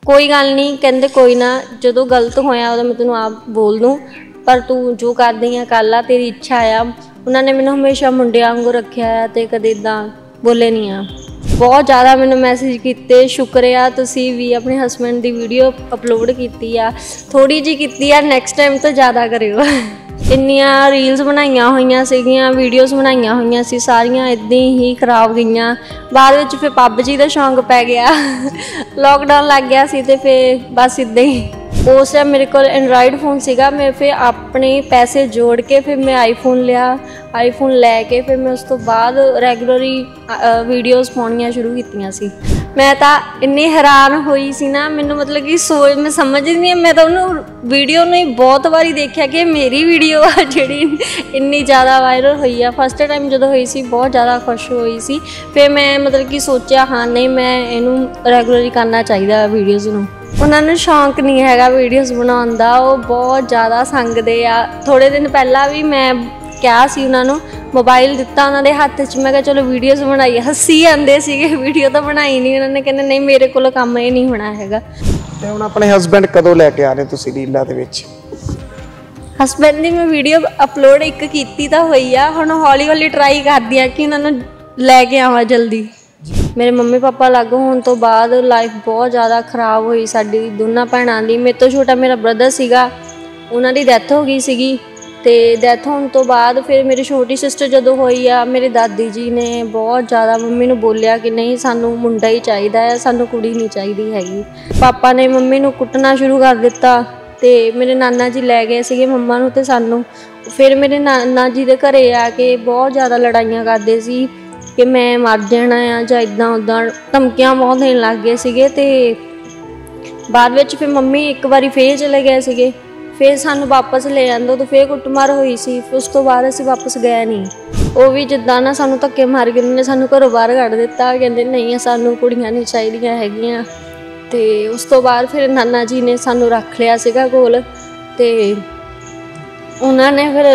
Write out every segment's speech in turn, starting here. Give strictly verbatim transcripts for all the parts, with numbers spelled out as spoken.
कोई गल नहीं कहते कोई ना जो गलत होया मैं तेन आप बोल दूँ पर तू जो कर दी है कर ला तेरी इच्छा आ। उन्होंने मैंने हमेशा मुंडिया वांगू रखा है तो कदे इदा बोले नहीं आ। बहुत ज़्यादा मैंने मैसेज किए शुक्रिया तुसी भी अपने हसबैंड की वीडियो अपलोड की आ थोड़ी जी की आ नैक्सट टाइम तो ज़्यादा करो। इन्नियां रील्स बनाइया हुई सीगियां वीडियोज़ बनाइया हुई सी सारियां इदां ही खराब गईयां। बाद विच फिर पब जी का शौक पै गया लॉकडाउन लग गया सी ते फिर बस इदां ही। उस टाइम मेरे को एंड्रॉयड फोन सीगा मैं फिर अपने पैसे जोड़ के फिर मैं आईफोन लिया आईफोन लैके फिर मैं उस तो बाद रैगूलरली वीडियोज़ पाउणियां शुरू कीतियां सी। मैं तो इन्नी हैरान हुई सी ना मैनू मतलब कि सोच मैं समझ नहीं मैं तो उन्होंने वीडियो ने बहुत बारी देखा कि मेरी वीडियो आ जी इन्नी ज़्यादा वायरल हुई है। फस्ट टाइम जो हुई सी बहुत ज़्यादा खुश हुई सी फिर मैं मतलब कि सोचा हाँ नहीं मैं इनू रैगूलरली करना चाहिए वीडियोज़ नू। उन्होंने शौक नहीं है वीडियोज़ बनाने का वो बहुत ज़्यादा संगते आ। थोड़े दिन पहला भी मैं क्या सी उन्होंने मोबाइल दिता उन्होंने हत्थ च मैं चलो वीडियोज़ बनाई हसी आते थे वीडियो तो बनाई नहीं उन्होंने कहते नहीं मेरे को काम ये नहीं होना है। हुण अपने हसबैंड कदों लैके आ रहे तुसीं रीलां दे विच? हसबैंड की मैं वीडियो अपलोड एक की तो हुई आ हुण हौली हौली ट्राई करदी आ कि उन्होंने लैके आवां जल्दी। मेरे मम्मी पापा अलग होने तो बाद लाइफ बहुत ज़्यादा खराब हुई साडी दोनों भैणां दी। मेरे तो छोटा मेरा ब्रदर सीगा उन्हां दी डैथ हो गई सीगी ते डैथ होने तो बाद फिर मेरी छोटी सिस्टर जदों हुई आ मेरे दादी जी ने बहुत ज़्यादा मम्मी नूं बोलिया कि नहीं सानू मुंडा ही चाहिदा है सानू कुड़ी नहीं चाहिदी हैगी। पापा ने मम्मी नूं कुटना शुरू कर दिता ते मेरे नाना जी लै गए सीगे मम्मा नूं ते सानू। फिर मेरे नाना जी दे घरे आके बहुत ज़्यादा लड़ाइयां करदे सी कि मैं मर जाना आ जां इदां उदां धमकियां बहुत देन लग गए सीगे ते बाद विच फिर मम्मी एक बारी फिर चले गए सीगे फिर सानू वापस ले आंदो तो फिर कुटमार हुई सी। उस तो बाद असीं वापस गए नहीं वो भी जिद्दां ना सानू धक्के मार के उन्होंने सानू घरों बाहर कढ दिता कहंदे नहीं सानू कुड़ियां नहीं चाहिदियां हैगियां। ते उस तो बाद फिर नाना जी ने सानू रख लिया सीगा कोल ते उन्होंने फिर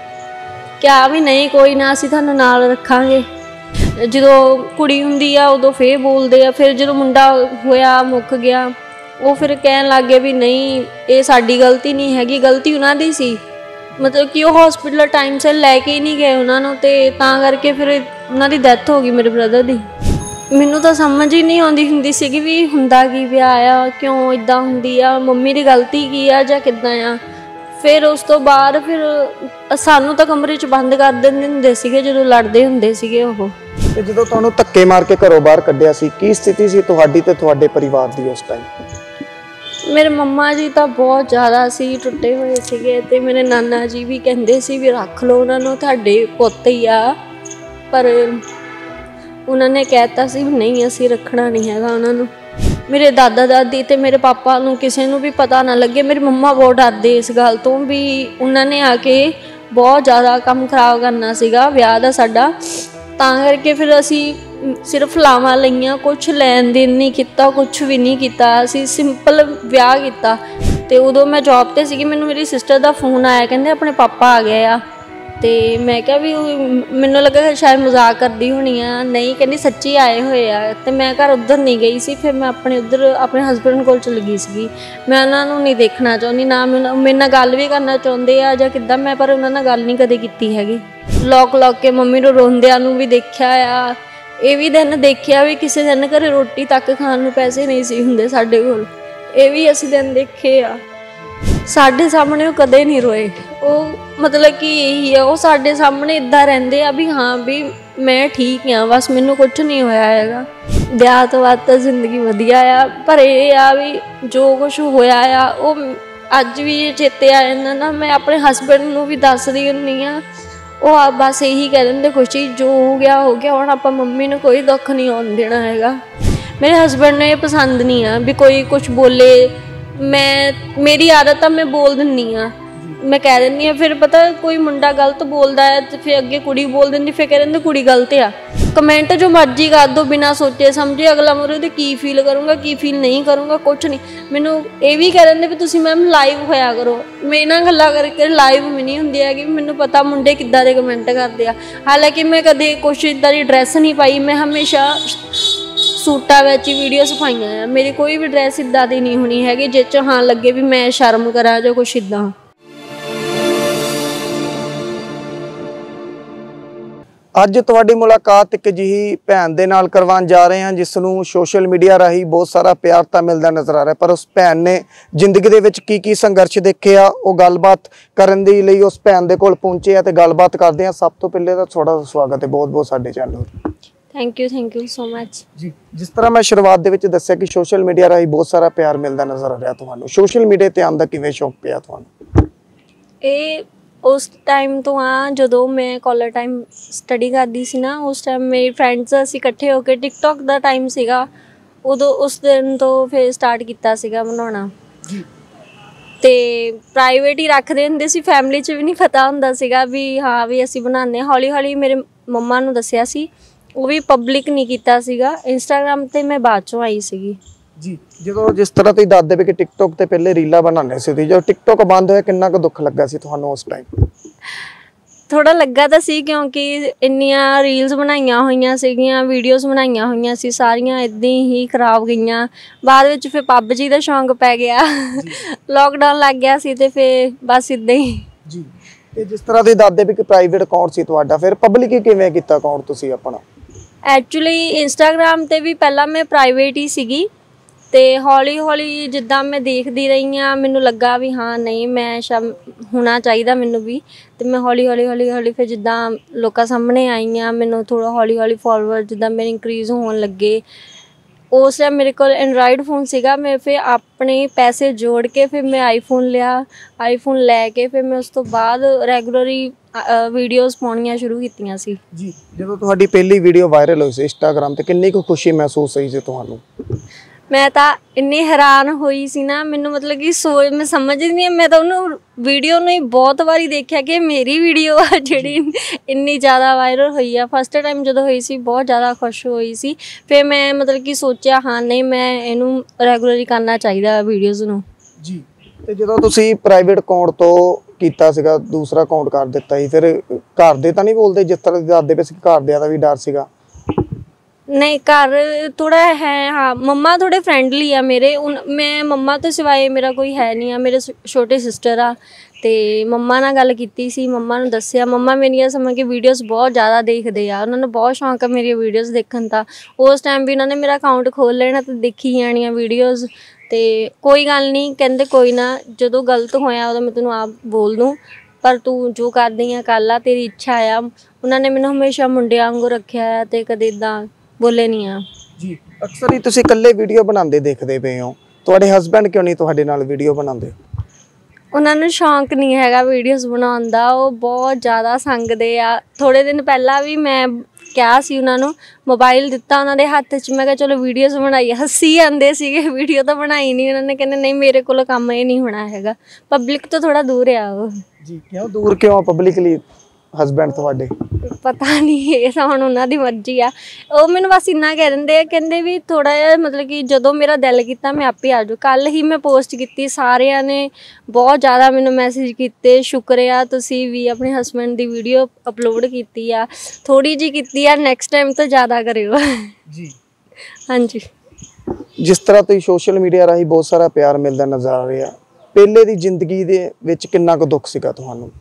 क्या भी नहीं कोई ना असीं तुहानू नाल रखांगे। जो कुड़ी हुंदी आ उदों फिर बोलते आ फिर जो मुंडा होया मुक गया वो फिर कहन लग गए भी नहीं ये साडी गलती नहीं हैगी गलती उन्हां दी सी मतलब कि वो हॉस्पिटल टाइम से लैके ही नहीं गए उन्होंने तो तां करके फिर उन्हां दी डैथ हो गई मेरे ब्रदर दी। मैनू तो समझ ही नहीं आती हुंदी सी भी हुंदा की पिया आ क्यों इदां हुंदी आ मम्मी दी गलती की आ जां किदां आ। फिर उस तो बाद फिर सानू तो कमरे च बंद कर दिंदे हुंदे सीगे जदों लड़दे हुंदे सीगे ओह। ते जदों तुहानू धक्के मार के घरों बाहर कढिया सी की स्थिति सी तुहाडी ते तुहाडे परिवार दी उस टाइम? मेरे मम्मा जी तो बहुत ज़्यादा सी टुटे हुए सीगे ते मेरे नाना जी भी कहंदे सी भी रख लो उन्होंने तुहाडे पुत्त ही आ पर उन्होंने कहता सी भी नहीं असी रखना नहीं हैगा उन्होंने। मेरे दादा दादी ते मेरे पापा नूं किसी नूं भी पता ना लगे मेरी मम्मा बहुत डरदे इस गल तो भी उन्होंने आके बहुत ज़्यादा काम खराब करना सीगा विआह दा साडा तां करके फिर असी सिर्फ लावां लईआं कुछ लैन देन नहीं किता कुछ भी नहीं किया असी सिंपल विआह किया। ते उदों मैं जॉब ते सीगी मैनूं मेरी सिस्टर दा फोन आया कहंदे अपने पापा आ गए आ ते मैं क्या भी मैनूं लगा शायद मजाक करदी होनी आ नहीं कहंदी सच्ची आए हुए आ ते मैं घर उधर नहीं गई सी फिर मैं अपने उधर अपने हसबैंड कोल चली गई सीगी। मैं उन्हां नूं नहीं देखना चाहुंदी ना मेरे नाल गल भी करना चाहुंदे आ जां किद्दां मैं पर उन्हां नाल गल नहीं कदे कीती हैगी। लॉक लॉक के मम्मी नूं रोंदिਆਂ नूं भी देखिया आ ये भी दिन देखिया भी किसी दिन घर रोटी तक खाण नूं पैसे नहीं सी हुंदे साडे कोल ये भी असीं दिन देखे आ। साडे सामने वो कदे नहीं रोए वो मतलब कि यही है वो साडे सामने इदां रहिंदे आ भी हाँ भी मैं ठीक हाँ बस मैनूं कुछ नहीं होया हैगा। विआह तो बाद तो जिंदगी वधिया आ पर ये आ भी जो कुछ होया आ वो अज भी चेते आ जांदा ना मैं अपने हसबैंड नूं भी दसदी हुंदी आ वो आप बस यही कह देंगे खुशी जो हो गया हो गया हुण आपां मम्मी नूं कोई दुख नहीं आउण देना हैगा। मेरे हसबैंड ने पसंद नहीं आ भी कोई कुछ बोले मैं मेरी आदत आ मैं बोल दिंदी आ मैं कह दिंदी आ फिर पता कोई मुंडा गलत बोलता है तो फिर अगे कुड़ी बोल दिंदी फिर कह देंगे कुड़ी गलत आ। कमेंट जो मर्जी कर दो बिना सोचे समझे अगला मुरे तो की फील करूँगा की फील नहीं करूँगा कुछ नहीं मैनू ये भी कह देंगे भी तुसी मैम लाइव होया करो मेरे नाल गल्लां करके लाइव भी नहीं हुंदी है कि मैनू पता मुंडे किद्दां दे कमेंट करदे आ। हालांकि मैं कदे कुछ इदां दी ड्रैस नहीं पाई मैं हमेशा ਸੂਟਾਂ ਵਿੱਚ ਹੀ ਵੀਡੀਓਜ਼ ਪਾਈਆਂ ਆ। ਮੇਰੀ ਕੋਈ ਵੀ ਡਰੈਸ ਇੱਦਾਂ ਦੀ ਨਹੀਂ ਹੋਣੀ ਹੈਗੀ ਜਿਸ 'ਚ ਹਾਂ ਲੱਗੇ ਵੀ ਮੈਂ ਸ਼ਰਮ ਕਰਾਂ ਜਾਂ ਕੁਛ ਇੱਦਾਂ। ਅੱਜ ਤੁਹਾਡੀ ਮੁਲਾਕਾਤ ਇੱਕ ਅਜਿਹੀ ਭੈਣ ਦੇ ਨਾਲ ਕਰਵਾਉਣ ਜਾ ਰਹੇ ਹਾਂ ਜਿਸ ਨੂੰ ਸੋਸ਼ਲ ਮੀਡੀਆ ਰਾਹੀਂ ਬਹੁਤ ਸਾਰਾ ਪਿਆਰ ਤਾਂ ਮਿਲਦਾ ਨਜ਼ਰ ਆ ਰਿਹਾ, ਪਰ ਉਸ ਭੈਣ ਨੇ ਜ਼ਿੰਦਗੀ ਦੇ ਵਿੱਚ ਕੀ ਕੀ ਸੰਘਰਸ਼ ਦੇਖਿਆ ਉਹ ਗੱਲਬਾਤ ਕਰਨ ਦੇ ਲਈ ਉਸ ਭੈਣ ਦੇ ਕੋਲ ਪਹੁੰਚੇ ਆ ਤੇ ਗੱਲਬਾਤ ਕਰਦੇ ਹਾਂ। ਸਭ ਤੋਂ ਪਹਿਲੇ ਤਾਂ ਤੁਹਾਡਾ ਸਵਾਗਤ ਹੈ ਬਹੁਤ ਬਹੁਤ ਸਾਡੇ channel. Thank you thank you so much ji. ਜਿਸ ਤਰ੍ਹਾਂ ਮੈਂ ਸ਼ੁਰੂਆਤ ਦੇ ਵਿੱਚ ਦੱਸਿਆ ਕਿ ਸੋਸ਼ਲ ਮੀਡੀਆ ਰਾਹੀਂ ਬਹੁਤ ਸਾਰਾ ਪਿਆਰ ਮਿਲਦਾ ਨਜ਼ਰ ਆ ਰਿਹਾ ਤੁਹਾਨੂੰ, ਸੋਸ਼ਲ ਮੀਡੀਆ ਤੇ ਆਉਣ ਦਾ ਕਿਵੇਂ ਸ਼ੌਕ ਪਿਆ ਤੁਹਾਨੂੰ? ਇਹ ਉਸ ਟਾਈਮ ਤੋਂ ਆ ਜਦੋਂ ਮੈਂ ਕਾਲਜ ਟਾਈਮ ਸਟੱਡੀ ਕਰਦੀ ਸੀ ਨਾ, ਉਸ ਟਾਈਮ ਮੇਰੇ ਫਰੈਂਡਸ ਅਸੀਂ ਇਕੱਠੇ ਹੋ ਕੇ ਟਿਕਟੋਕ ਦਾ ਟਾਈਮ ਸੀਗਾ ਉਦੋਂ, ਉਸ ਦਿਨ ਤੋਂ ਫਿਰ ਸਟਾਰਟ ਕੀਤਾ ਸੀਗਾ ਬਣਾਉਣਾ। ਤੇ ਪ੍ਰਾਈਵੇਟ ਹੀ ਰੱਖਦੇ ਹੁੰਦੇ ਸੀ, ਫੈਮਿਲੀ 'ਚ ਵੀ ਨਹੀਂ ਪਤਾ ਹੁੰਦਾ ਸੀਗਾ ਵੀ ਹਾਂ ਵੀ ਅਸੀਂ ਬਣਾਉਂਦੇ। ਹੌਲੀ ਹੌਲੀ ਮੇਰੇ ਮੰਮਾ ਨੂੰ ਦੱਸਿਆ ਸੀ, ਉਹ ਵੀ ਪਬਲਿਕ ਨਹੀਂ ਕੀਤਾ ਸੀਗਾ। ਇੰਸਟਾਗ੍ਰਾਮ 'ਤੇ ਮੈਂ ਬਾਅਦ 'ਚੋਂ ਆਈ ਸੀਗੀ ਜੀ। ਜਦੋਂ ਜਿਸ ਤਰ੍ਹਾਂ ਤੁਸੀਂ ਦੱਸਦੇ ਵੀ ਕਿ ਟਿਕਟੋਕ ਤੇ ਪਹਿਲੇ ਰੀਲਾਂ ਬਣਾਉਂਦੇ ਸੀ, ਜਦੋਂ ਟਿਕਟੋਕ ਬੰਦ ਹੋਇਆ ਕਿੰਨਾ ਕੁ ਦੁੱਖ ਲੱਗਾ ਸੀ ਤੁਹਾਨੂੰ ਉਸ ਟਾਈਮ? ਥੋੜਾ ਲੱਗਾ ਤਾਂ ਸੀ ਕਿਉਂਕਿ ਇੰਨੀਆਂ ਰੀਲਸ ਬਣਾਈਆਂ ਹੋਈਆਂ ਸੀਗੀਆਂ, ਵੀਡੀਓਜ਼ ਬਣਾਈਆਂ ਹੋਈਆਂ ਸੀ, ਸਾਰੀਆਂ ਇੱਦਾਂ ਹੀ ਖਰਾਬ ਗਈਆਂ। ਬਾਅਦ ਵਿੱਚ ਫਿਰ ਪਬਜੀ ਦਾ ਸ਼ੌਂਕ ਪੈ ਗਿਆ, ਲੋਕਡਾਊਨ ਲੱਗ ਗਿਆ ਸੀ ਤੇ ਫਿਰ ਬਸ ਇੱਦਾਂ ਹੀ ਜੀ। ਤੇ ਜਿਸ ਤਰ੍ਹਾਂ ਤੁਸੀਂ ਦੱਸਦੇ ਵੀ ਕਿ ਪ੍ਰਾਈਵੇਟ ਅਕਾਊਂਟ ਸੀ ਤੁਹਾਡਾ, ਫਿਰ ਪਬਲਿਕ ਹੀ ਕਿਵੇਂ ਕੀਤਾ ਅਕਾਊਂਟ ਤੁਸੀਂ ਆਪਣਾ? ਐਕਚੁਅਲੀ ਇੰਸਟਾਗ੍ਰਾਮ 'ਤੇ ਵੀ ਪਹਿਲਾਂ ਮੈਂ ਪ੍ਰਾਈਵੇਟ ਹੀ ਸੀਗੀ ਤੇ ਹੌਲੀ ਹੌਲੀ ਜਿੱਦਾਂ ਮੈਂ ਦੇਖਦੀ ਰਹੀ ਹਾਂ ਮੈਨੂੰ ਲੱਗਾ ਵੀ ਹਾਂ ਨਹੀਂ ਮੈਂ ਸ਼ਮ ਹੋਣਾ ਚਾਹੀਦਾ ਮੈਨੂੰ ਵੀ। ਤੇ ਮੈਂ ਹੌਲੀ ਹੌਲੀ ਹੌਲੀ ਹੌਲੀ ਫਿਰ ਜਿੱਦਾਂ ਲੋਕਾਂ ਸਾਹਮਣੇ ਆਈ ਹਾਂ, ਮੈਨੂੰ ਥੋੜ੍ਹਾ ਹੌਲੀ ਹੌਲੀ ਫੋਲੋਵਰ ਜਿੱਦਾਂ ਮੇਰੇ ਇੰਕਰੀਜ਼ ਹੋਣ ਲੱਗੇ। ਉਸ ਟਾਈਮ ਮੇਰੇ ਕੋਲ ਐਂਡਰਾਇਡ ਫੋਨ ਸੀਗਾ, ਮੈਂ ਫਿਰ ਆਪਣੇ ਪੈਸੇ ਜੋੜ ਕੇ ਫਿਰ ਮੈਂ ਆਈਫੋਨ ਲਿਆ। ਆਈਫੋਨ ਲੈ ਕੇ ਫਿਰ ਮੈਂ ਉਸ ਤੋਂ ਬਾਅਦ ਰੈਗੂਲਰਲੀ ਵੀਡੀਓਜ਼ ਪਾਉਣੀਆਂ ਸ਼ੁਰੂ ਕੀਤੀਆਂ ਸੀ ਜੀ। ਜਦੋਂ ਤੁਹਾਡੀ ਪਹਿਲੀ ਵੀਡੀਓ ਵਾਇਰਲ ਹੋਈ ਸੀ ਇੰਸਟਾਗ੍ਰਾਮ 'ਤੇ ਕਿੰਨੀ ਕੁ ਖੁਸ਼ੀ ਮਹਿਸੂਸ ਹੋਈ ਸੀ ਤੁਹਾਨੂੰ? ਮੈਂ ਤਾਂ ਇੰਨੀ ਹੈਰਾਨ ਹੋਈ ਸੀ ਨਾ, ਮੈਨੂੰ ਮਤਲਬ ਕਿ ਸੋਚ ਮੈਂ ਸਮਝਦੀ ਨਹੀਂ, ਮੈਂ ਤਾਂ ਉਹਨੂੰ ਵੀਡੀਓ ਨੂੰ ਹੀ ਬਹੁਤ ਵਾਰੀ ਦੇਖਿਆ ਕਿ ਮੇਰੀ ਵੀਡੀਓ ਆ ਜਿਹੜੀ ਇੰਨੀ ਜ਼ਿਆਦਾ ਵਾਇਰਲ ਹੋਈ ਆ। ਫਸਟ ਟਾਈਮ ਜਦੋਂ ਹੋਈ ਸੀ ਬਹੁਤ ਜ਼ਿਆਦਾ ਖੁਸ਼ ਹੋਈ ਸੀ। ਫਿਰ ਮੈਂ ਮਤਲਬ ਕਿ ਸੋਚਿਆ ਹਾਂ ਨਹੀਂ ਮੈਂ ਇਹਨੂੰ ਰੈਗੂਲਰਲੀ ਕਰਨਾ ਚਾਹੀਦਾ ਵੀਡੀਓਜ਼ ਨੂੰ ਜੀ। ਤੇ ਜਦੋਂ ਤੁਸੀਂ ਪ੍ਰਾਈਵੇਟ ਅਕਾਊਂਟ ਤੋਂ ਕੀਤਾ ਸੀਗਾ, ਦੂਸਰਾ ਅਕਾਊਂਟ ਕਰ ਦਿੱਤਾ ਸੀ, ਫਿਰ ਘਰ ਦੇ ਤਾਂ ਨਹੀਂ ਬੋਲਦੇ ਜਿਸ ਤਰ੍ਹਾਂ ਦੱਸਦੇ ਪਏ ਸੀ ਘਰਦਿਆਂ ਦਾ ਵੀ ਡਰ ਸੀਗਾ? ਨਹੀਂ ਘਰ ਥੋੜਾ ਹੈ, ਹਾਂ ਮੰਮਾ ਥੋੜੇ ਫਰੈਂਡਲੀ ਆ ਮੇਰੇ। ਮੈਂ ਮੰਮਾ ਤੋਂ ਸਿਵਾਏ ਮੇਰਾ ਕੋਈ ਹੈ ਨਹੀਂ ਆ, ਮੇਰੇ ਛੋਟੇ ਸਿਸਟਰ ਆ ਤੇ ਮੰਮਾ ਨਾਲ ਗੱਲ ਕੀਤੀ ਸੀ, ਮੰਮਾ ਨੂੰ ਦੱਸਿਆ। ਮੰਮਾ ਮੇਰੀਆਂ ਸਮਝ ਕੇ ਵੀਡੀਓਜ਼ ਬਹੁਤ ਜ਼ਿਆਦਾ ਦੇਖਦੇ ਆ, ਉਹਨਾਂ ਨੂੰ ਬਹੁਤ ਸ਼ੌਂਕ ਆ ਮੇਰੀਆਂ ਵੀਡੀਓਜ਼ ਦੇਖਣ ਦਾ। ਉਸ ਟਾਈਮ ਵੀ ਉਹਨਾਂ ਨੇ ਮੇਰਾ ਅਕਾਊਂਟ ਖੋਲ੍ਹ ਲੈਣਾ ਤੇ ਦੇਖੀ ਜਾਣੀਆਂ ਵੀਡੀਓਜ਼। ਤੇ ਕੋਈ ਗੱਲ ਨਹੀਂ ਕਹਿੰਦੇ ਕੋਈ ਨਾ, ਜਦੋਂ ਗਲਤ ਹੋਇਆ ਉਦੋਂ ਮੈਂ ਤੈਨੂੰ ਆਪ ਬੋਲ ਦੂੰ, ਪਰ ਤੂੰ ਜੋ ਕਰਦੀ ਆ ਕਰ ਲਾ, ਤੇਰੀ ਇੱਛਾ ਆ। ਉਹਨਾਂ ਨੇ ਮੈਨੂੰ ਹਮੇਸ਼ਾ ਮੁੰਡਿਆਂ ਵਾਂਗੂ ਰੱਖਿਆ ਆ ਤੇ ਕਦੇ ਇੱਦਾਂ ਬੋਲੇ ਨਹੀਂ ਆ ਜੀ। ਅਕਸਰ ਹੀ ਤੁਸੀਂ ਇਕੱਲੇ ਵੀਡੀਓ ਬਣਾਉਂਦੇ ਦੇਖਦੇ ਪਏ ਹੋ, ਤੁਹਾਡੇ ਹਸਬੈਂਡ ਕਿਉਂ ਨਹੀਂ ਤੁਹਾਡੇ ਨਾਲ ਵੀਡੀਓ ਬਣਾਉਂਦੇ? ਉਹਨਾਂ ਨੂੰ ਸ਼ੌਂਕ ਨਹੀਂ ਹੈਗਾ ਵੀਡੀਓਜ਼ ਬਣਾਉਣ ਦਾ, ਉਹ ਬਹੁਤ ਜ਼ਿਆਦਾ ਸੰਗਦੇ ਆ। ਥੋੜ੍ਹੇ ਦਿਨ ਪਹਿਲਾਂ ਵੀ ਮੈਂ ਕਿਹਾ ਸੀ ਉਹਨਾਂ ਨੂੰ, ਮੋਬਾਈਲ ਦਿੱਤਾ ਉਹਨਾਂ ਦੇ ਹੱਥ 'ਚ, ਮੈਂ ਕਿਹਾ ਚਲੋ ਵੀਡੀਓਜ਼ ਬਣਾਈਏ। ਹੱਸੀ ਜਾਂਦੇ ਸੀਗੇ, ਵੀਡੀਓ ਤਾਂ ਬਣਾਈ ਨਹੀਂ ਉਹਨਾਂ ਨੇ, ਕਹਿੰਦੇ ਨਹੀਂ ਮੇਰੇ ਕੋਲ ਕੰਮ ਇਹ ਨਹੀਂ ਹੋਣਾ ਹੈਗਾ। ਪਬਲਿਕ ਤੋਂ ਥੋੜ੍ਹਾ ਦੂਰ ਆ ਉਹ ਜੀ। ਕਿਉਂ ਦੂਰ ਕਿਉਂ ਪਬਲਿਕਲੀ ਹਸਬੈਂਡ ਤੁਹਾਡੇ? ਪਤਾ ਨਹੀਂ, ਇਹ ਤਾਂ ਹੁਣ ਉਹਨਾਂ ਦੀ ਮਰਜ਼ੀ ਆ। ਉਹ ਮੈਨੂੰ ਬਸ ਇੰਨਾ ਕਹਿ ਦਿੰਦੇ ਆ, ਕਹਿੰਦੇ ਵੀ ਥੋੜ੍ਹਾ ਜਿਹਾ ਮਤਲਬ ਕਿ ਜਦੋਂ ਮੇਰਾ ਦਿਲ ਕੀਤਾ ਮੈਂ ਆਪੇ ਆ ਜਾਊ। ਕੱਲ੍ਹ ਹੀ ਮੈਂ ਪੋਸਟ ਕੀਤੀ, ਸਾਰਿਆਂ ਨੇ ਬਹੁਤ ਜ਼ਿਆਦਾ ਮੈਨੂੰ ਮੈਸੇਜ ਕੀਤੇ, ਸ਼ੁਕਰੀਆ ਤੁਸੀਂ ਵੀ ਆਪਣੇ ਹਸਬੈਂਡ ਦੀ ਵੀਡੀਓ ਅਪਲੋਡ ਕੀਤੀ ਆ, ਥੋੜ੍ਹੀ ਜਿਹੀ ਕੀਤੀ ਆ, ਨੈਕਸਟ ਟਾਈਮ ਤੋਂ ਜ਼ਿਆਦਾ ਕਰਿਓ ਜੀ। ਹਾਂਜੀ। ਜਿਸ ਤਰ੍ਹਾਂ ਤੁਸੀਂ ਸੋਸ਼ਲ ਮੀਡੀਆ ਰਾਹੀਂ ਬਹੁਤ ਸਾਰਾ ਪਿਆਰ ਮਿਲਦਾ ਨਜ਼ਰ ਆ ਰਿਹਾ, ਪਹਿਲੇ ਦੀ ਜ਼ਿੰਦਗੀ ਦੇ ਵਿੱਚ ਕਿੰਨਾ ਕੁ ਦੁੱਖ ਸੀਗਾ ਤੁਹਾਨੂੰ?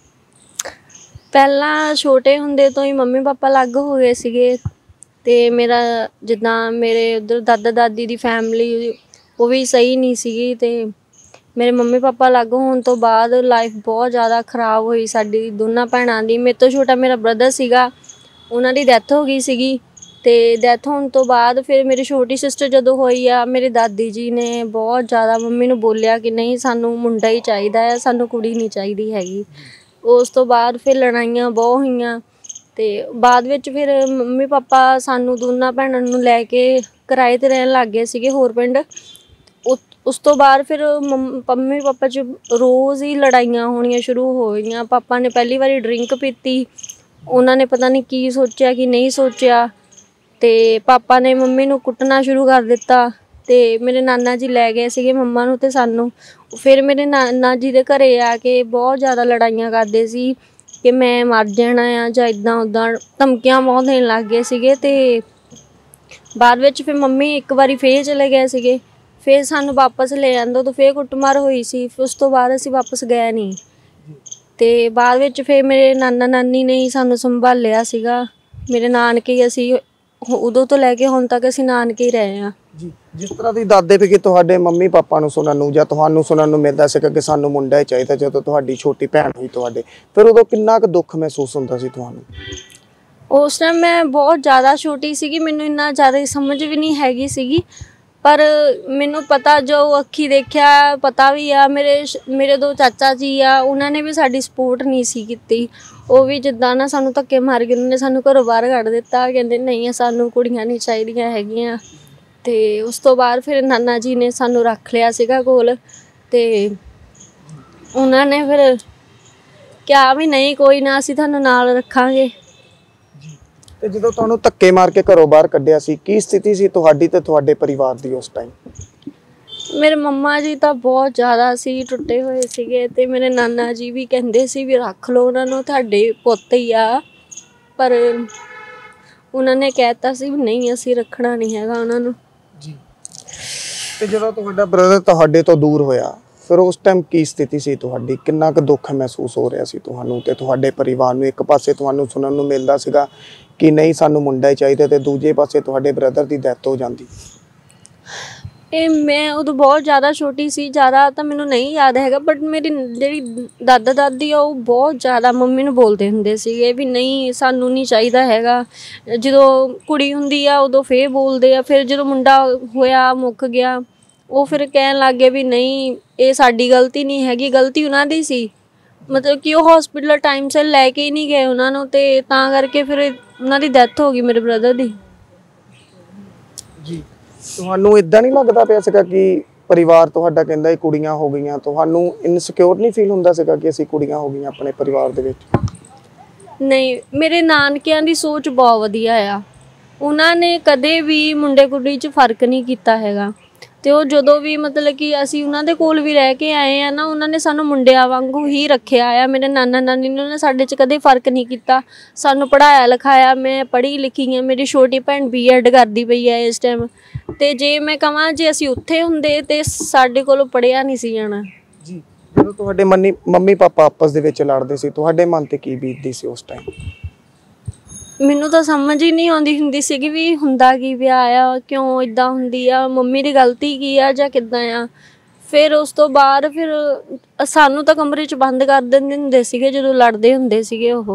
ਪਹਿਲਾਂ ਛੋਟੇ ਹੁੰਦੇ ਤੋਂ ਹੀ ਮੰਮੀ ਪਾਪਾ ਅਲੱਗ ਹੋ ਗਏ ਸੀਗੇ ਤੇ ਮੇਰਾ ਜਿੱਦਾਂ ਮੇਰੇ ਉੱਧਰ ਦਾਦਾ ਦਾਦੀ ਦੀ ਫੈਮਿਲੀ ਉਹ ਵੀ ਸਹੀ ਨਹੀਂ ਸੀਗੀ ਤੇ ਮੇਰੇ ਮੰਮੀ ਪਾਪਾ ਅਲੱਗ ਹੋਣ ਤੋਂ ਬਾਅਦ ਲਾਈਫ ਬਹੁਤ ਜ਼ਿਆਦਾ ਖ਼ਰਾਬ ਹੋਈ ਸਾਡੀ ਦੋਨਾਂ ਭੈਣਾਂ ਦੀ। ਮੇਰੇ ਤੋਂ ਛੋਟਾ ਮੇਰਾ ਬ੍ਰਦਰ ਸੀਗਾ, ਉਹਨਾਂ ਦੀ ਡੈਥ ਹੋ ਗਈ ਸੀਗੀ ਤੇ ਡੈਥ ਹੋਣ ਤੋਂ ਬਾਅਦ ਫਿਰ ਮੇਰੀ ਛੋਟੀ ਸਿਸਟਰ ਜਦੋਂ ਹੋਈ ਆ, ਮੇਰੇ ਦਾਦੀ ਜੀ ਨੇ ਬਹੁਤ ਜ਼ਿਆਦਾ ਮੰਮੀ ਨੂੰ ਬੋਲਿਆ ਕਿ ਨਹੀਂ ਸਾਨੂੰ ਮੁੰਡਾ ਹੀ ਚਾਹੀਦਾ ਹੈ, ਸਾਨੂੰ ਕੁੜੀ ਨਹੀਂ ਚਾਹੀਦੀ ਹੈਗੀ। ਉਸ ਤੋਂ ਬਾਅਦ ਫਿਰ ਲੜਾਈਆਂ ਬਹੁਤ ਹੋਈਆਂ ਤੇ ਬਾਅਦ ਵਿੱਚ ਫਿਰ ਮੰਮੀ ਪਾਪਾ ਸਾਨੂੰ ਦੋਨਾਂ ਭੈਣਾਂ ਨੂੰ ਲੈ ਕੇ ਕਿਰਾਏ 'ਤੇ ਰਹਿਣ ਲੱਗ ਗਏ ਸੀਗੇ ਹੋਰ ਪਿੰਡ। ਉਸ ਤੋਂ ਬਾਅਦ ਫਿਰ ਮੰਮੀ ਪਾਪਾ 'ਚ ਰੋਜ਼ ਹੀ ਲੜਾਈਆਂ ਹੋਣੀਆਂ ਸ਼ੁਰੂ ਹੋ ਗਈਆਂ। ਪਾਪਾ ਨੇ ਪਹਿਲੀ ਵਾਰੀ ਡਰਿੰਕ ਪੀਤੀ, ਉਹਨਾਂ ਨੇ ਪਤਾ ਨਹੀਂ ਕੀ ਸੋਚਿਆ ਕਿ ਨਹੀਂ ਸੋਚਿਆ ਤੇ ਪਾਪਾ ਨੇ ਮੰਮੀ ਨੂੰ ਕੁੱਟਣਾ ਸ਼ੁਰੂ ਕਰ ਦਿੱਤਾ ਤੇ ਮੇਰੇ ਨਾਨਾ ਜੀ ਲੈ ਗਏ ਸੀਗੇ ਮੰਮਾ ਨੂੰ ਤੇ ਸਾਨੂੰ। ਫਿਰ ਮੇਰੇ ਨਾਨਾ ਜੀ ਦੇ ਘਰੇ ਆ ਕੇ ਬਹੁਤ ਜ਼ਿਆਦਾ ਲੜਾਈਆਂ ਕਰਦੇ ਸੀ ਕਿ ਮੈਂ ਮਰ ਜਾਣਾ ਆ ਜਾਂ ਇੱਦਾਂ ਉੱਦਾਂ, ਧਮਕੀਆਂ ਬਹੁਤ ਦੇਣ ਲੱਗ ਗਏ ਸੀਗੇ ਤੇ ਬਾਅਦ ਵਿੱਚ ਫਿਰ ਮੰਮੀ ਇੱਕ ਵਾਰੀ ਫੇਰ ਚਲੇ ਗਏ ਸੀਗੇ, ਫਿਰ ਸਾਨੂੰ ਵਾਪਸ ਲੈ ਆਂਦੇ, ਉਦੋਂ ਫਿਰ ਕੁੱਟਮਾਰ ਹੋਈ ਸੀ। ਫਿਰ ਉਸ ਤੋਂ ਬਾਅਦ ਅਸੀਂ ਵਾਪਸ ਗਏ ਨਹੀਂ, ਤੇ ਬਾਅਦ ਵਿੱਚ ਫਿਰ ਮੇਰੇ ਨਾਨਾ ਨਾਨੀ ਨੇ ਹੀ ਸਾਨੂੰ ਸੰਭਾਲਿਆ ਸੀਗਾ। ਮੇਰੇ ਨਾਨਕੇ ਅਸੀਂ ਉਦੋਂ ਤੋਂ ਲੈ ਕੇ ਹੁਣ ਤੱਕ ਅਸੀਂ ਨਾਨਕੇ ਹੀ ਰਹੇ ਹਾਂ ਜੀ। ਜਿਸ ਤਰ੍ਹਾਂ ਦੀ ਦਾਦੇ ਵੀ ਕਿ ਤੁਹਾਡੇ ਮੰਮੀ ਪਾਪਾ ਨੂੰ ਸੁਣਨ ਨੂੰ ਜਾਂ ਤੁਹਾਨੂੰ ਸੁਣਨ ਨੂੰ ਮਿਲਦਾ ਸੀਗਾ ਕਿ ਸਾਨੂੰ ਮੁੰਡਾ ਹੀ ਚਾਹੀਦਾ, ਜਦੋਂ ਤੁਹਾਡੀ ਛੋਟੀ ਭੈਣ ਹੋਈ ਤੁਹਾਡੇ, ਫਿਰ ਉਦੋਂ ਕਿੰਨਾ ਕੁ ਦੁੱਖ ਮਹਿਸੂਸ ਹੁੰਦਾ ਸੀ ਤੁਹਾਨੂੰ? ਉਸ ਟਾਈਮ ਮੈਂ ਬਹੁਤ ਜ਼ਿਆਦਾ ਛੋਟੀ ਸੀਗੀ, ਮੈਨੂੰ ਇੰਨਾ ਜ਼ਿਆਦਾ ਸਮਝ ਵੀ ਨਹੀਂ ਹੈਗੀ ਸੀਗੀ, ਪਰ ਮੈਨੂੰ ਪਤਾ ਜੋ ਅੱਖੀ ਦੇਖਿਆ ਪਤਾ ਵੀ ਆ। ਮੇਰੇ ਮੇਰੇ ਦੋ ਚਾਚਾ ਜੀ ਆ, ਉਹਨਾਂ ਨੇ ਵੀ ਸਾਡੀ ਸਪੋਰਟ ਨਹੀਂ ਸੀ ਕੀਤੀ। ਉਹ ਵੀ ਜਿੱਦਾਂ ਨਾ ਸਾਨੂੰ ਧੱਕੇ ਮਾਰ ਕੇ ਉਹਨਾਂ ਨੇ ਸਾਨੂੰ ਘਰੋਂ ਬਾਹਰ ਕੱਢ ਦਿੱਤਾ, ਕਹਿੰਦੇ ਨਹੀਂ ਸਾਨੂੰ ਕੁੜੀਆਂ ਨਹੀਂ ਚਾਹੀਦੀਆਂ ਹੈਗੀਆਂ। ਤੇ ਉਸ ਤੋਂ ਬਾਅਦ ਫਿਰ ਨਾਨਾ ਜੀ ਨੇ ਸਾਨੂੰ ਰੱਖ ਲਿਆ ਸੀਗਾ ਕੋਲ, ਤੇ ਉਹਨਾਂ ਨੇ ਫਿਰ ਕਿਹਾ ਵੀ ਨਹੀਂ ਕੋਈ ਨਾ, ਅਸੀਂ ਤੁਹਾਨੂੰ ਨਾਲ ਰੱਖਾਂਗੇ। ਤੇ ਜਦੋਂ ਤੁਹਾਨੂੰ ਧੱਕੇ ਮਾਰ ਕੇ ਘਰੋਂ ਬਾਹਰ ਕੱਢਿਆ ਸੀ, ਕੀ ਸਥਿਤੀ ਸੀ ਤੁਹਾਡੀ ਤੇ ਤੁਹਾਡੇ ਪਰਿਵਾਰ ਦੀ ਉਸ ਟਾਈਮ? ਮੇਰੇ ਮੰਮਾ ਜੀ ਤਾਂ ਬਹੁਤ ਜ਼ਿਆਦਾ ਸੀ ਟੁੱਟੇ ਹੋਏ ਸੀਗੇ, ਤੇ ਮੇਰੇ ਨਾਨਾ ਜੀ ਵੀ ਕਹਿੰਦੇ ਸੀ ਵੀ ਰੱਖ ਲਓ ਉਹਨਾਂ ਨੂੰ, ਤੁਹਾਡੇ ਪੁੱਤ ਹੀ ਆ। ਪਰ ਉਹਨਾਂ ਨੇ ਕਹਿਤਾ ਸੀ ਵੀ ਨਹੀਂ ਅਸੀਂ ਰੱਖਣਾ ਨਹੀਂ ਹੈਗਾ ਉਹਨਾਂ ਨੂੰ ਜੀ। ਤੇ ਜਦੋਂ ਤੁਹਾਡਾ ਬ੍ਰਦਰ ਤੁਹਾਡੇ ਤੋਂ ਦੂਰ ਹੋਇਆ, ਫਿਰ ਉਸ ਟਾਈਮ ਕੀ ਸਥਿਤੀ ਸੀ ਤੁਹਾਡੀ? ਕਿੰਨਾ ਕੁ ਦੁੱਖ ਮਹਿਸੂਸ ਹੋ ਰਿਹਾ ਸੀ ਤੁਹਾਨੂੰ ਤੇ ਤੁਹਾਡੇ ਪਰਿਵਾਰ ਨੂੰ? ਇੱਕ ਪਾਸੇ ਤੁਹਾਨੂੰ ਸੁਣਨ ਨੂੰ ਮਿਲਦਾ ਸੀਗਾ ਕਿ ਨਹੀਂ ਸਾਨੂੰ ਮੁੰਡਾ ਹੀ ਚਾਹੀਦਾ, ਤੇ ਦੂਜੇ ਪਾਸੇ ਤੁਹਾਡੇ ਬ੍ਰਦਰ ਦੀ ਡੈਥ ਹੋ ਜਾਂਦੀ। ਇਹ ਮੈਂ ਉਦੋਂ ਬਹੁਤ ਜ਼ਿਆਦਾ ਛੋਟੀ ਸੀ, ਜ਼ਿਆਦਾ ਤਾਂ ਮੈਨੂੰ ਨਹੀਂ ਯਾਦ ਹੈਗਾ, ਬਟ ਮੇਰੀ ਜਿਹੜੀ ਦਾਦਾ ਦਾਦੀ ਆ ਉਹ ਬਹੁਤ ਜ਼ਿਆਦਾ ਮੰਮੀ ਨੂੰ ਬੋਲਦੇ ਹੁੰਦੇ ਸੀਗੇ ਵੀ ਨਹੀਂ ਸਾਨੂੰ ਨਹੀਂ ਚਾਹੀਦਾ ਹੈਗਾ। ਜਦੋਂ ਕੁੜੀ ਹੁੰਦੀ ਆ ਉਦੋਂ ਫੇਰ ਬੋਲਦੇ ਆ, ਫਿਰ ਜਦੋਂ ਮੁੰਡਾ ਹੋਇਆ ਮੁੱਕ ਗਿਆ ਉਹ ਫਿਰ ਕਹਿਣ ਲੱਗ ਗਏ ਵੀ ਨਹੀਂ ਇਹ ਸਾਡੀ ਗਲਤੀ ਨਹੀਂ ਹੈਗੀ, ਗਲਤੀ ਉਹਨਾਂ ਦੀ ਸੀ। ਮਤਲਬ ਕਿ ਉਹ ਹੌਸਪੀਟਲ ਟਾਈਮ ਸਿਰ ਲੈ ਕੇ ਹੀ ਨਹੀਂ ਗਏ ਉਹਨਾਂ ਨੂੰ, ਤੇ ਤਾਂ ਕਰਕੇ ਫਿਰ ਉਹਨਾਂ ਦੀ ਡੈਥ ਹੋ ਗਈ ਮੇਰੇ ਬ੍ਰਦਰ ਦੀ ਜੀ। ਤੁਹਾਨੂੰ ਇਦਾਂ ਨਹੀਂ ਲੱਗਦਾ ਪਿਆ ਸੀਗਾ ਕਿ ਪਰਿਵਾਰ ਤੁਹਾਡਾ ਕਹਿੰਦਾ ਇਹ ਕੁੜੀਆਂ ਹੋ ਗਈਆਂ, ਤੁਹਾਨੂੰ ਇਨਸਿਕਿਉਰ ਨਹੀਂ ਫੀਲ ਹੁੰਦਾ ਸੀਗਾ ਕਿ ਅਸੀਂ ਕੁੜੀਆਂ ਹੋ ਗਈਆਂ ਆਪਣੇ ਪਰਿਵਾਰ ਦੇ ਵਿੱਚ? ਨਹੀਂ, ਮੇਰੇ ਨਾਨਕਿਆਂ ਦੀ ਸੋਚ ਬਹੁਤ ਵਧੀਆ ਆ, ਉਹਨਾਂ ਨੇ ਕਦੇ ਵੀ ਮੁੰਡੇ ਕੁੜੀ 'ਚ ਫਰਕ ਨਹੀਂ ਕੀਤਾ ਹੈਗਾ। ਤੇ ਉਹ ਜਦੋਂ ਵੀ ਮਤਲਬ ਕਿ ਅਸੀਂ ਉਹਨਾਂ ਦੇ ਕੋਲ ਵੀ ਰਹਿ ਕੇ ਆਏ ਆ ਨਾ, ਉਹਨਾਂ ਨੇ ਸਾਨੂੰ ਮੁੰਡਿਆਂ ਵਾਂਗੂ ਹੀ ਰੱਖਿਆ ਆ। ਮੇਰੇ ਨਾਨਾ ਨਾਨੀ ਨੇ ਉਹਨੇ ਸਾਡੇ 'ਚ ਕਦੇ ਫਰਕ ਨਹੀਂ ਕੀਤਾ, ਸਾਨੂੰ ਪੜ੍ਹਾਇਆ ਲਿਖਾਇਆ। ਮੈਂ ਪੜ੍ਹੀ ਲਿਖੀ ਹਾਂ, ਮੇਰੀ ਛੋਟੀ ਭੈਣ ਬੀ ਐਡ ਕਰਦੀ ਪਈ ਹੈ ਇਸ ਟਾਈਮ। ਤੇ ਜੇ ਮੈਂ ਕਹਾਂ ਜੇ ਅਸੀਂ ਉੱਥੇ ਹੁੰਦੇ ਤੇ ਸਾਡੇ ਕੋਲੋਂ ਪੜ੍ਹਿਆ ਨਹੀਂ ਸੀ ਜਾਣਾ ਜੀ। ਜਦੋਂ ਤੁਹਾਡੇ ਮੰਨੀ ਮੰਮੀ ਪਾਪਾ ਆਪਸ ਦੇ ਵਿੱਚ ਲੜਦੇ ਸੀ, ਤੁਹਾਡੇ ਮਨ ਤੇ ਕੀ ਬੀਤਦੀ ਸੀ ਉਸ ਟਾਈਮ? ਮੈਨੂੰ ਤਾਂ ਸਮਝ ਹੀ ਨਹੀਂ ਆਉਂਦੀ ਹੁੰਦੀ ਸੀਗੀ ਵੀ ਹੁੰਦਾ ਕੀ ਪਿਆ ਆ, ਕਿਉਂ ਇਦਾਂ ਹੁੰਦੀ ਆ, ਮੰਮੀ ਦੀ ਗਲਤੀ ਕੀ ਆ ਜਾਂ ਕਿੱਦਾਂ ਆ। ਫਿਰ ਉਸ ਤੋਂ ਬਾਅਦ ਫਿਰ ਸਾਨੂੰ ਤਾਂ ਕਮਰੇ 'ਚ ਬੰਦ ਕਰ ਦਿੰਦੇ ਹੁੰਦੇ ਸੀਗੇ ਜਦੋਂ ਲੜਦੇ ਹੁੰਦੇ ਸੀਗੇ ਉਹ।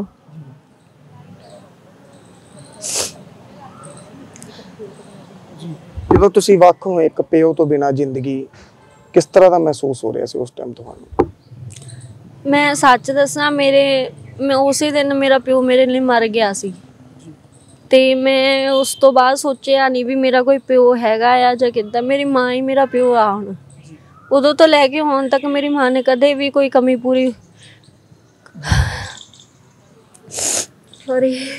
ਜਦੋਂ ਤੁਸੀਂ ਵੱਖ ਹੋਏ ਇੱਕ ਪਿਓ ਤੋਂ ਬਿਨਾਂ ਜ਼ਿੰਦਗੀ, ਕਿਸ ਤਰ੍ਹਾਂ ਦਾ ਮਹਿਸੂਸ ਹੋ ਰਿਹਾ ਸੀ ਉਸ ਟਾਈਮ ਤੁਹਾਨੂੰ? ਮੈਂ ਸੱਚ ਦੱਸਾਂ, ਮੇਰੇ ਮੈਂ ਉਸੇ ਦਿਨ ਮੇਰਾ ਪਿਓ ਮੇਰੇ ਲਈ ਮਰ ਗਿਆ ਸੀ, ਤੇ ਮੈਂ ਉਸ ਤੋਂ ਬਾਅਦ ਸੋਚਿਆ ਨਹੀਂ ਵੀ ਮੇਰਾ ਕੋਈ ਪਿਓ ਹੈਗਾ ਆ ਜਾਂ ਕਿੱਦਾਂ। ਮੇਰੀ ਮਾਂ ਹੀ ਮੇਰਾ ਪਿਓ ਆ ਹੁਣ। ਉਦੋਂ ਤੋਂ ਲੈ ਕੇ ਹੁਣ ਤੱਕ ਮੇਰੀ ਮਾਂ ਨੇ ਕਦੇ ਵੀ ਕੋਈ ਕਮੀ ਪੂਰੀ ਸੌਰੀ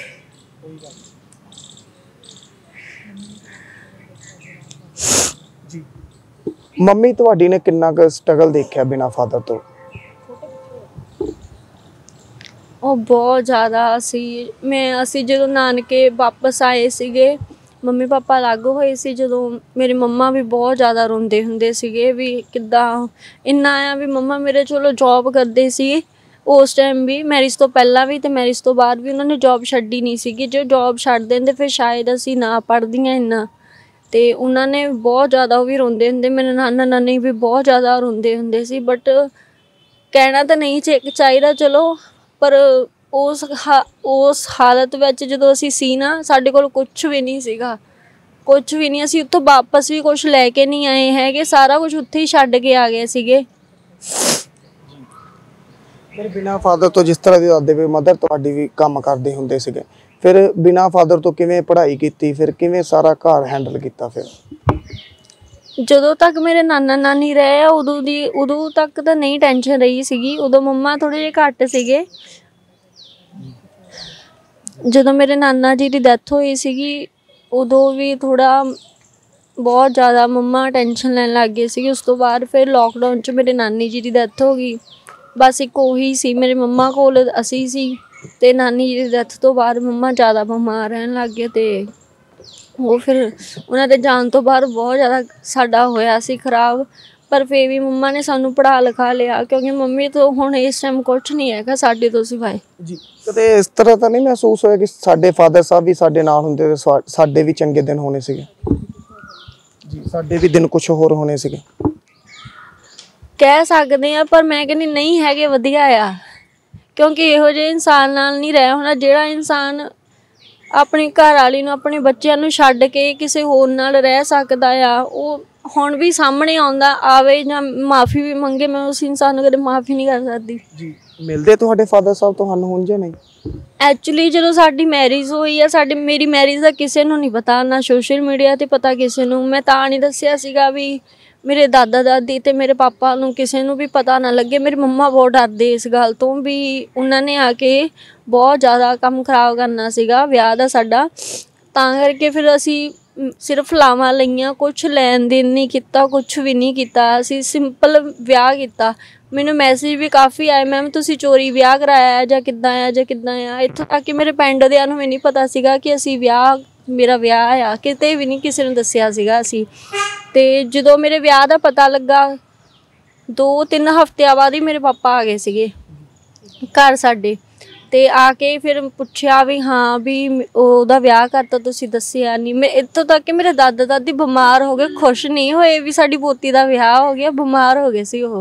ਜੀ। ਮੰਮੀ ਤੁਹਾਡੀ ਨੇ ਕਿੰਨਾ ਕੁ ਸਟਰਗਲ ਦੇਖਿਆ ਬਿਨਾਂ ਫਾਦਰ ਤੋਂ? ਉਹ ਬਹੁਤ ਜ਼ਿਆਦਾ ਸੀ। ਮੈਂ ਅਸੀਂ ਜਦੋਂ ਨਾਨਕੇ ਵਾਪਸ ਆਏ ਸੀਗੇ, ਮੰਮੀ ਪਾਪਾ ਅਲੱਗ ਹੋਏ ਸੀ ਜਦੋਂ, ਮੇਰੀ ਮੰਮਾ ਵੀ ਬਹੁਤ ਜ਼ਿਆਦਾ ਰੋਂਦੇ ਹੁੰਦੇ ਸੀਗੇ ਵੀ ਕਿੱਦਾਂ। ਇੰਨਾ ਆ ਵੀ ਮੰਮਾ ਮੇਰੇ ਚਲੋ ਜੋਬ ਕਰਦੇ ਸੀ ਉਸ ਟਾਈਮ ਵੀ, ਮੈਰਿਜ ਤੋਂ ਪਹਿਲਾਂ ਵੀ ਤੇ ਮੈਰਿਜ ਤੋਂ ਬਾਅਦ ਵੀ ਉਹਨਾਂ ਨੇ ਜੋਬ ਛੱਡੀ ਨਹੀਂ ਸੀਗੀ। ਜੇ ਜੋਬ ਛੱਡ ਦਿੰਦੇ ਫਿਰ ਸ਼ਾਇਦ ਅਸੀਂ ਨਾ ਪੜ੍ਹਦੀਆਂ ਇੰਨਾ। ਤੇ ਉਹਨਾਂ ਨੇ ਬਹੁਤ ਜ਼ਿਆਦਾ ਉਹ ਵੀ ਰੋਂਦੇ ਹੁੰਦੇ, ਮੇਰੇ ਨਾਨਾ ਨਾਨੀ ਵੀ ਬਹੁਤ ਜ਼ਿਆਦਾ ਰੋਂਦੇ ਹੁੰਦੇ ਸੀ। ਬਟ ਕਹਿਣਾ ਤਾਂ ਨਹੀਂ ਚਾਹੀਦਾ ਚਲੋ, ਪਰ ਉਸ ਹਾ ਉਸ ਹਾਲਤ ਵਿੱਚ ਜਦੋਂ ਅਸੀਂ ਸੀ ਨਾ, ਸਾਡੇ ਕੋਲ ਕੁਛ ਵੀ ਨਹੀਂ ਸੀਗਾ, ਕੁਛ ਵੀ ਨਹੀਂ। ਅਸੀਂ ਉੱਥੋਂ ਵਾਪਸ ਵੀ ਕੁਛ ਲੈ ਕੇ ਨਹੀਂ ਆਏ ਹੈਗੇ, ਸਾਰਾ ਕੁਛ ਉੱਥੇ ਹੀ ਛੱਡ ਕੇ ਆ ਗਏ ਸੀਗੇ। ਫਿਰ ਬਿਨਾਂ ਫਾਦਰ ਤੋਂ, ਜਿਸ ਤਰ੍ਹਾਂ ਦੀ ਦਾਦੇ ਵੀ ਮਦਰ ਤੁਹਾਡੀ ਵੀ ਕੰਮ ਕਰਦੇ ਹੁੰਦੇ ਸੀਗੇ, ਫਿਰ ਬਿਨਾਂ ਫਾਦਰ ਤੋਂ ਕਿਵੇਂ ਪੜ੍ਹਾਈ ਕੀਤੀ, ਫਿਰ ਕਿਵੇਂ ਸਾਰਾ ਘਰ ਹੈਂਡਲ ਕੀਤਾ? ਫਿਰ ਜਦੋਂ ਤੱਕ ਮੇਰੇ ਨਾਨਾ ਨਾਨੀ ਰਹੇ ਆ ਉਦੋਂ ਦੀ ਉਦੋਂ ਤੱਕ ਤਾਂ ਨਹੀਂ ਟੈਨਸ਼ਨ ਰਹੀ ਸੀਗੀ। ਉਦੋਂ ਮੰਮਾ ਥੋੜ੍ਹੇ ਜਿਹੇ ਘੱਟ ਸੀਗੇ। ਜਦੋਂ ਮੇਰੇ ਨਾਨਾ ਜੀ ਦੀ ਡੈਥ ਹੋਈ ਸੀਗੀ ਉਦੋਂ ਵੀ ਥੋੜ੍ਹਾ ਬਹੁਤ ਜ਼ਿਆਦਾ ਮੰਮਾ ਟੈਨਸ਼ਨ ਲੈਣ ਲੱਗ ਗਏ ਸੀਗੇ। ਉਸ ਤੋਂ ਬਾਅਦ ਫਿਰ ਲੋਕਡਾਊਨ 'ਚ ਮੇਰੇ ਨਾਨੀ ਜੀ ਦੀ ਡੈਥ ਹੋ ਗਈ। ਬਸ ਇੱਕ ਉਹੀ ਸੀ ਮੇਰੇ ਮੰਮਾ ਕੋਲ, ਅਸੀਂ ਸੀ। ਅਤੇ ਨਾਨੀ ਜੀ ਦੀ ਡੈਥ ਤੋਂ ਬਾਅਦ ਮੰਮਾ ਜ਼ਿਆਦਾ ਬਿਮਾਰ ਰਹਿਣ ਲੱਗ ਗਏ, ਅਤੇ ਉਹ ਫਿਰ ਉਹਨਾਂ ਦੇ ਜਾਣ ਤੋਂ ਬਾਅਦ ਬਹੁਤ ਜ਼ਿਆਦਾ ਸਾਡਾ ਹੋਇਆ ਸੀ ਖਰਾਬ। ਪਰ ਫਿਰ ਵੀ ਮੰਮਾ ਨੇ ਸਾਨੂੰ ਪੜ੍ਹਾ ਲਿਖਾ ਲਿਆ, ਕਿਉਂਕਿ ਮੰਮੀ ਤੋਂ ਹੁਣ ਇਸ ਟਾਈਮ ਕੁਛ ਨਹੀਂ ਹੈਗਾ ਸਾਡੇ ਤੋਂ ਸਿਵਾਏ। ਜੀ ਕਦੇ ਇਸ ਤਰ੍ਹਾਂ ਤਾਂ ਨਹੀਂ ਮਹਿਸੂਸ ਹੋਇਆ ਕਿ ਸਾਡੇ ਫਾਦਰ ਸਾਹਿਬ ਵੀ ਸਾਡੇ ਨਾਲ ਹੁੰਦੇ ਤਾਂ ਸਾਡੇ ਵੀ ਚੰਗੇ ਦਿਨ ਹੋਣੇ ਸੀਗੇ? ਜੀ ਸਾਡੇ ਵੀ ਦਿਨ ਕੁਝ ਹੋਰ ਹੋਣੇ ਸੀਗੇ ਕਹਿ ਸਕਦੇ ਆ, ਪਰ ਮੈਂ ਕਹਿੰਦੀ ਨਹੀਂ ਹੈਗੇ, ਵਧੀਆ ਆ। ਕਿਉਂਕਿ ਇਹੋ ਜਿਹੇ ਇਨਸਾਨ ਨਾਲ ਨਹੀਂ ਰਹਿ ਹੋਣਾ ਜਿਹੜਾ ਇਨਸਾਨ ਆਪਣੀ ਘਰ ਵਾਲੀ ਨੂੰ, ਆਪਣੇ ਬੱਚਿਆਂ ਨੂੰ ਛੱਡ ਕੇ ਕਿਸੇ ਹੋਰ ਨਾਲ ਰਹਿ ਸਕਦਾ ਆ। ਉਹ ਹੁਣ ਵੀ ਸਾਹਮਣੇ ਆਉਂਦਾ ਆਵੇ ਜਾਂ ਮਾਫੀ ਵੀ ਮੰਗੇ, ਮੈਂ ਉਸ ਇਨਸਾਨ ਨੂੰ ਕਦੇ ਮਾਫੀ ਨਹੀਂ ਕਰ ਸਕਦੀ। ਜੀ ਮਿਲਦੇ ਤੁਹਾਡੇ ਫਾਦਰ ਸਾਹਿਬ ਤੁਹਾਨੂੰ ਹੁਣ ਜਾਂ ਨਹੀਂ? ਐਕਚੁਅਲੀ ਜਦੋਂ ਸਾਡੀ ਮੈਰਿਜ ਹੋਈ ਆ, ਸਾਡੀ ਮੇਰੀ ਮੈਰਿਜ ਦਾ ਕਿਸੇ ਨੂੰ ਨਹੀਂ ਪਤਾ, ਨਾ ਸੋਸ਼ਲ ਮੀਡੀਆ 'ਤੇ ਪਤਾ ਕਿਸੇ ਨੂੰ। ਮੈਂ ਤਾਂ ਨਹੀਂ ਦੱਸਿਆ ਸੀਗਾ ਵੀ ਮੇਰੇ ਦਾਦਾ ਦਾਦੀ ਤੇ ਮੇਰੇ ਪਾਪਾ ਨੂੰ ਕਿਸੇ ਨੂੰ ਵੀ ਪਤਾ ਨਾ ਲੱਗੇ। ਮੇਰੀ ਮੰਮਾ ਬਹੁਤ ਡਰਦੇ ਇਸ ਗੱਲ ਤੋਂ ਵੀ ਉਹਨਾਂ ਨੇ ਆ ਕੇ ਬਹੁਤ ਜ਼ਿਆਦਾ ਕੰਮ ਖਰਾਬ ਕਰਨਾ ਸੀਗਾ ਵਿਆਹ ਦਾ ਸਾਡਾ। ਤਾਂ ਕਰਕੇ ਫਿਰ ਅਸੀਂ ਸਿਰਫ ਲਾਵਾਂ ਲਈਆਂ, ਕੁਛ ਲੈਣ ਦੇਣ ਨਹੀਂ ਕੀਤਾ, ਕੁਛ ਵੀ ਨਹੀਂ ਕੀਤਾ। ਅਸੀਂ ਸਿੰਪਲ ਵਿਆਹ ਕੀਤਾ। ਮੈਨੂੰ ਮੈਸੇਜ ਵੀ ਕਾਫੀ ਆਏ, ਮੈਮ ਤੁਸੀਂ ਚੋਰੀ ਵਿਆਹ ਕਰਾਇਆ ਜਾਂ ਕਿੱਦਾਂ ਆ ਜਾਂ ਕਿੱਦਾਂ ਆ। ਇੱਥੋਂ ਤੱਕ ਕਿ ਮੇਰੇ ਪਿੰਡ ਦਿਆਂ ਨੂੰ ਵੀ ਨਹੀਂ ਪਤਾ ਸੀਗਾ ਕਿ ਅਸੀਂ ਵਿਆਹ ਮੇਰਾ ਵਿਆਹ ਆ, ਕਿਤੇ ਵੀ ਨਹੀਂ ਕਿਸੇ ਨੂੰ ਦੱਸਿਆ ਸੀਗਾ ਅਸੀਂ। ਅਤੇ ਜਦੋਂ ਮੇਰੇ ਵਿਆਹ ਦਾ ਪਤਾ ਲੱਗਾ, ਦੋ ਤਿੰਨ ਹਫ਼ਤਿਆਂ ਬਾਅਦ ਹੀ ਮੇਰੇ ਪਾਪਾ ਆ ਗਏ ਸੀਗੇ ਘਰ ਸਾਡੇ। ਅਤੇ ਆ ਕੇ ਫਿਰ ਪੁੱਛਿਆ ਵੀ ਹਾਂ ਵੀ ਉਹਦਾ ਵਿਆਹ ਕਰਤਾ, ਤੁਸੀਂ ਦੱਸਿਆ ਨਹੀਂ। ਮੈਂ ਇੱਥੋਂ ਤੱਕ ਕਿ ਮੇਰੇ ਦਾਦਾ ਦਾਦੀ ਬਿਮਾਰ ਹੋ ਗਏ, ਖੁਸ਼ ਨਹੀਂ ਹੋਏ ਵੀ ਸਾਡੀ ਪੋਤੀ ਦਾ ਵਿਆਹ ਹੋ ਗਿਆ, ਬਿਮਾਰ ਹੋ ਗਏ ਸੀ ਉਹ।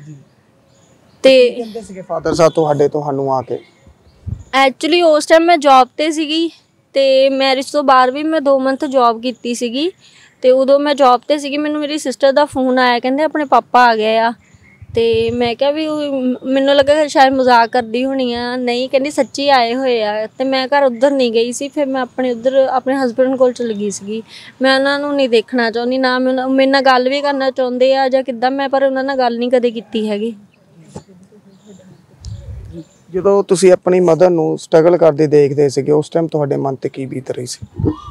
ਅਤੇ ਕਹਿੰਦੇ ਸੀਗੇ ਫਾਦਰ ਸਾਹਿਬ ਤੁਹਾਡੇ ਤੁਹਾਨੂੰ ਆ ਕੇ? ਐਕਚੁਅਲੀ ਉਸ ਟਾਈਮ ਮੈਂ ਜੋਬ 'ਤੇ ਸੀਗੀ, ਅਤੇ ਮੈਰਿਜ ਤੋਂ ਬਾਅਦ ਵੀ ਮੈਂ ਦੋ ਮੰਥ ਜੋਬ ਕੀਤੀ ਸੀਗੀ। ਅਤੇ ਉਦੋਂ ਮੈਂ ਜੋਬ 'ਤੇ ਸੀਗੀ, ਮੈਨੂੰ ਮੇਰੀ ਸਿਸਟਰ ਦਾ ਫੋਨ ਆਇਆ, ਕਹਿੰਦੇ ਆਪਣੇ ਪਾਪਾ ਆ ਗਏ ਆ। ਅਤੇ ਮੈਂ ਕਿਹਾ ਵੀ ਮੈਨੂੰ ਲੱਗਾ ਸ਼ਾਇਦ ਮਜ਼ਾਕ ਕਰਦੀ ਹੋਣੀ ਆ, ਨਹੀਂ ਕਹਿੰਦੀ ਸੱਚੀ ਆਏ ਹੋਏ ਆ। ਅਤੇ ਮੈਂ ਘਰ ਉੱਧਰ ਨਹੀਂ ਗਈ ਸੀ, ਫਿਰ ਮੈਂ ਆਪਣੇ ਉੱਧਰ ਆਪਣੇ ਹਸਬੈਂਡ ਕੋਲ ਚਲੀ ਗਈ ਸੀਗੀ। ਮੈਂ ਉਹਨਾਂ ਨੂੰ ਨਹੀਂ ਦੇਖਣਾ ਚਾਹੁੰਦੀ, ਨਾ ਮੈਂ ਮੇਰੇ ਨਾਲ ਗੱਲ ਵੀ ਕਰਨਾ ਚਾਹੁੰਦੇ ਆ ਜਾਂ ਕਿੱਦਾਂ, ਮੈਂ ਪਰ ਉਹਨਾਂ ਨਾਲ ਗੱਲ ਨਹੀਂ ਕਦੇ ਕੀਤੀ ਹੈਗੀ। ਜਦੋਂ ਤੁਸੀਂ ਆਪਣੀ ਮਦਰ ਨੂੰ ਸਟਰਗਲ ਕਰਦੇ ਦੇਖਦੇ ਸੀਗੇ ਉਸ ਟਾਈਮ ਤੁਹਾਡੇ ਮਨ 'ਤੇ ਕੀ ਬੀਤ ਰਹੀ ਸੀ?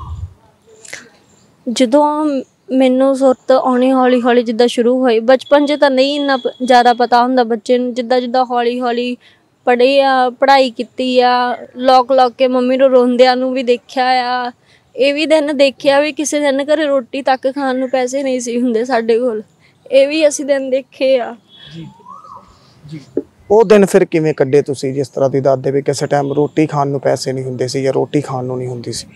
ਜਦੋਂ ਮੈਨੂੰ ਸੁਰਤ ਆਉਣੀ ਹੌਲੀ ਹੌਲੀ ਜਿੱਦਾਂ ਸ਼ੁਰੂ ਹੋਈ, ਬਚਪਨ 'ਚ ਤਾਂ ਨਹੀਂ ਇੰਨਾ ਜ਼ਿਆਦਾ ਪਤਾ ਹੁੰਦਾ ਬੱਚੇ ਨੂੰ। ਜਿੱਦਾਂ ਜਿੱਦਾਂ ਹੌਲੀ ਹੌਲੀ ਪੜ੍ਹੇ ਆ, ਪੜ੍ਹਾਈ ਕੀਤੀ ਆ, ਲੋਕ ਲੋਕ ਕੇ ਮੰਮੀ ਨੂੰ ਰੋਂਦਿਆਂ ਨੂੰ ਵੀ ਦੇਖਿਆ ਆ। ਇਹ ਵੀ ਦਿਨ ਦੇਖਿਆ ਵੀ ਕਿਸੇ ਦਿਨ ਘਰੇ ਰੋਟੀ ਤੱਕ ਖਾਣ ਨੂੰ ਪੈਸੇ ਨਹੀਂ ਸੀ ਹੁੰਦੇ ਸਾਡੇ ਕੋਲ, ਇਹ ਵੀ ਅਸੀਂ ਦਿਨ ਦੇਖੇ ਆ। ਜੀ ਜੀ ਉਹ ਦਿਨ ਫਿਰ ਕਿਵੇਂ ਕੱਢੇ ਤੁਸੀਂ, ਜਿਸ ਤਰ੍ਹਾਂ ਤੁਸੀਂ ਦੱਸਦੇ ਵੀ ਕਿਸੇ ਟਾਈਮ ਰੋਟੀ ਖਾਣ ਨੂੰ ਪੈਸੇ ਨਹੀਂ ਹੁੰਦੇ ਸੀ ਜਾਂ ਰੋਟੀ ਖਾਣ ਨੂੰ ਨਹੀਂ ਹੁੰਦੀ ਸੀ?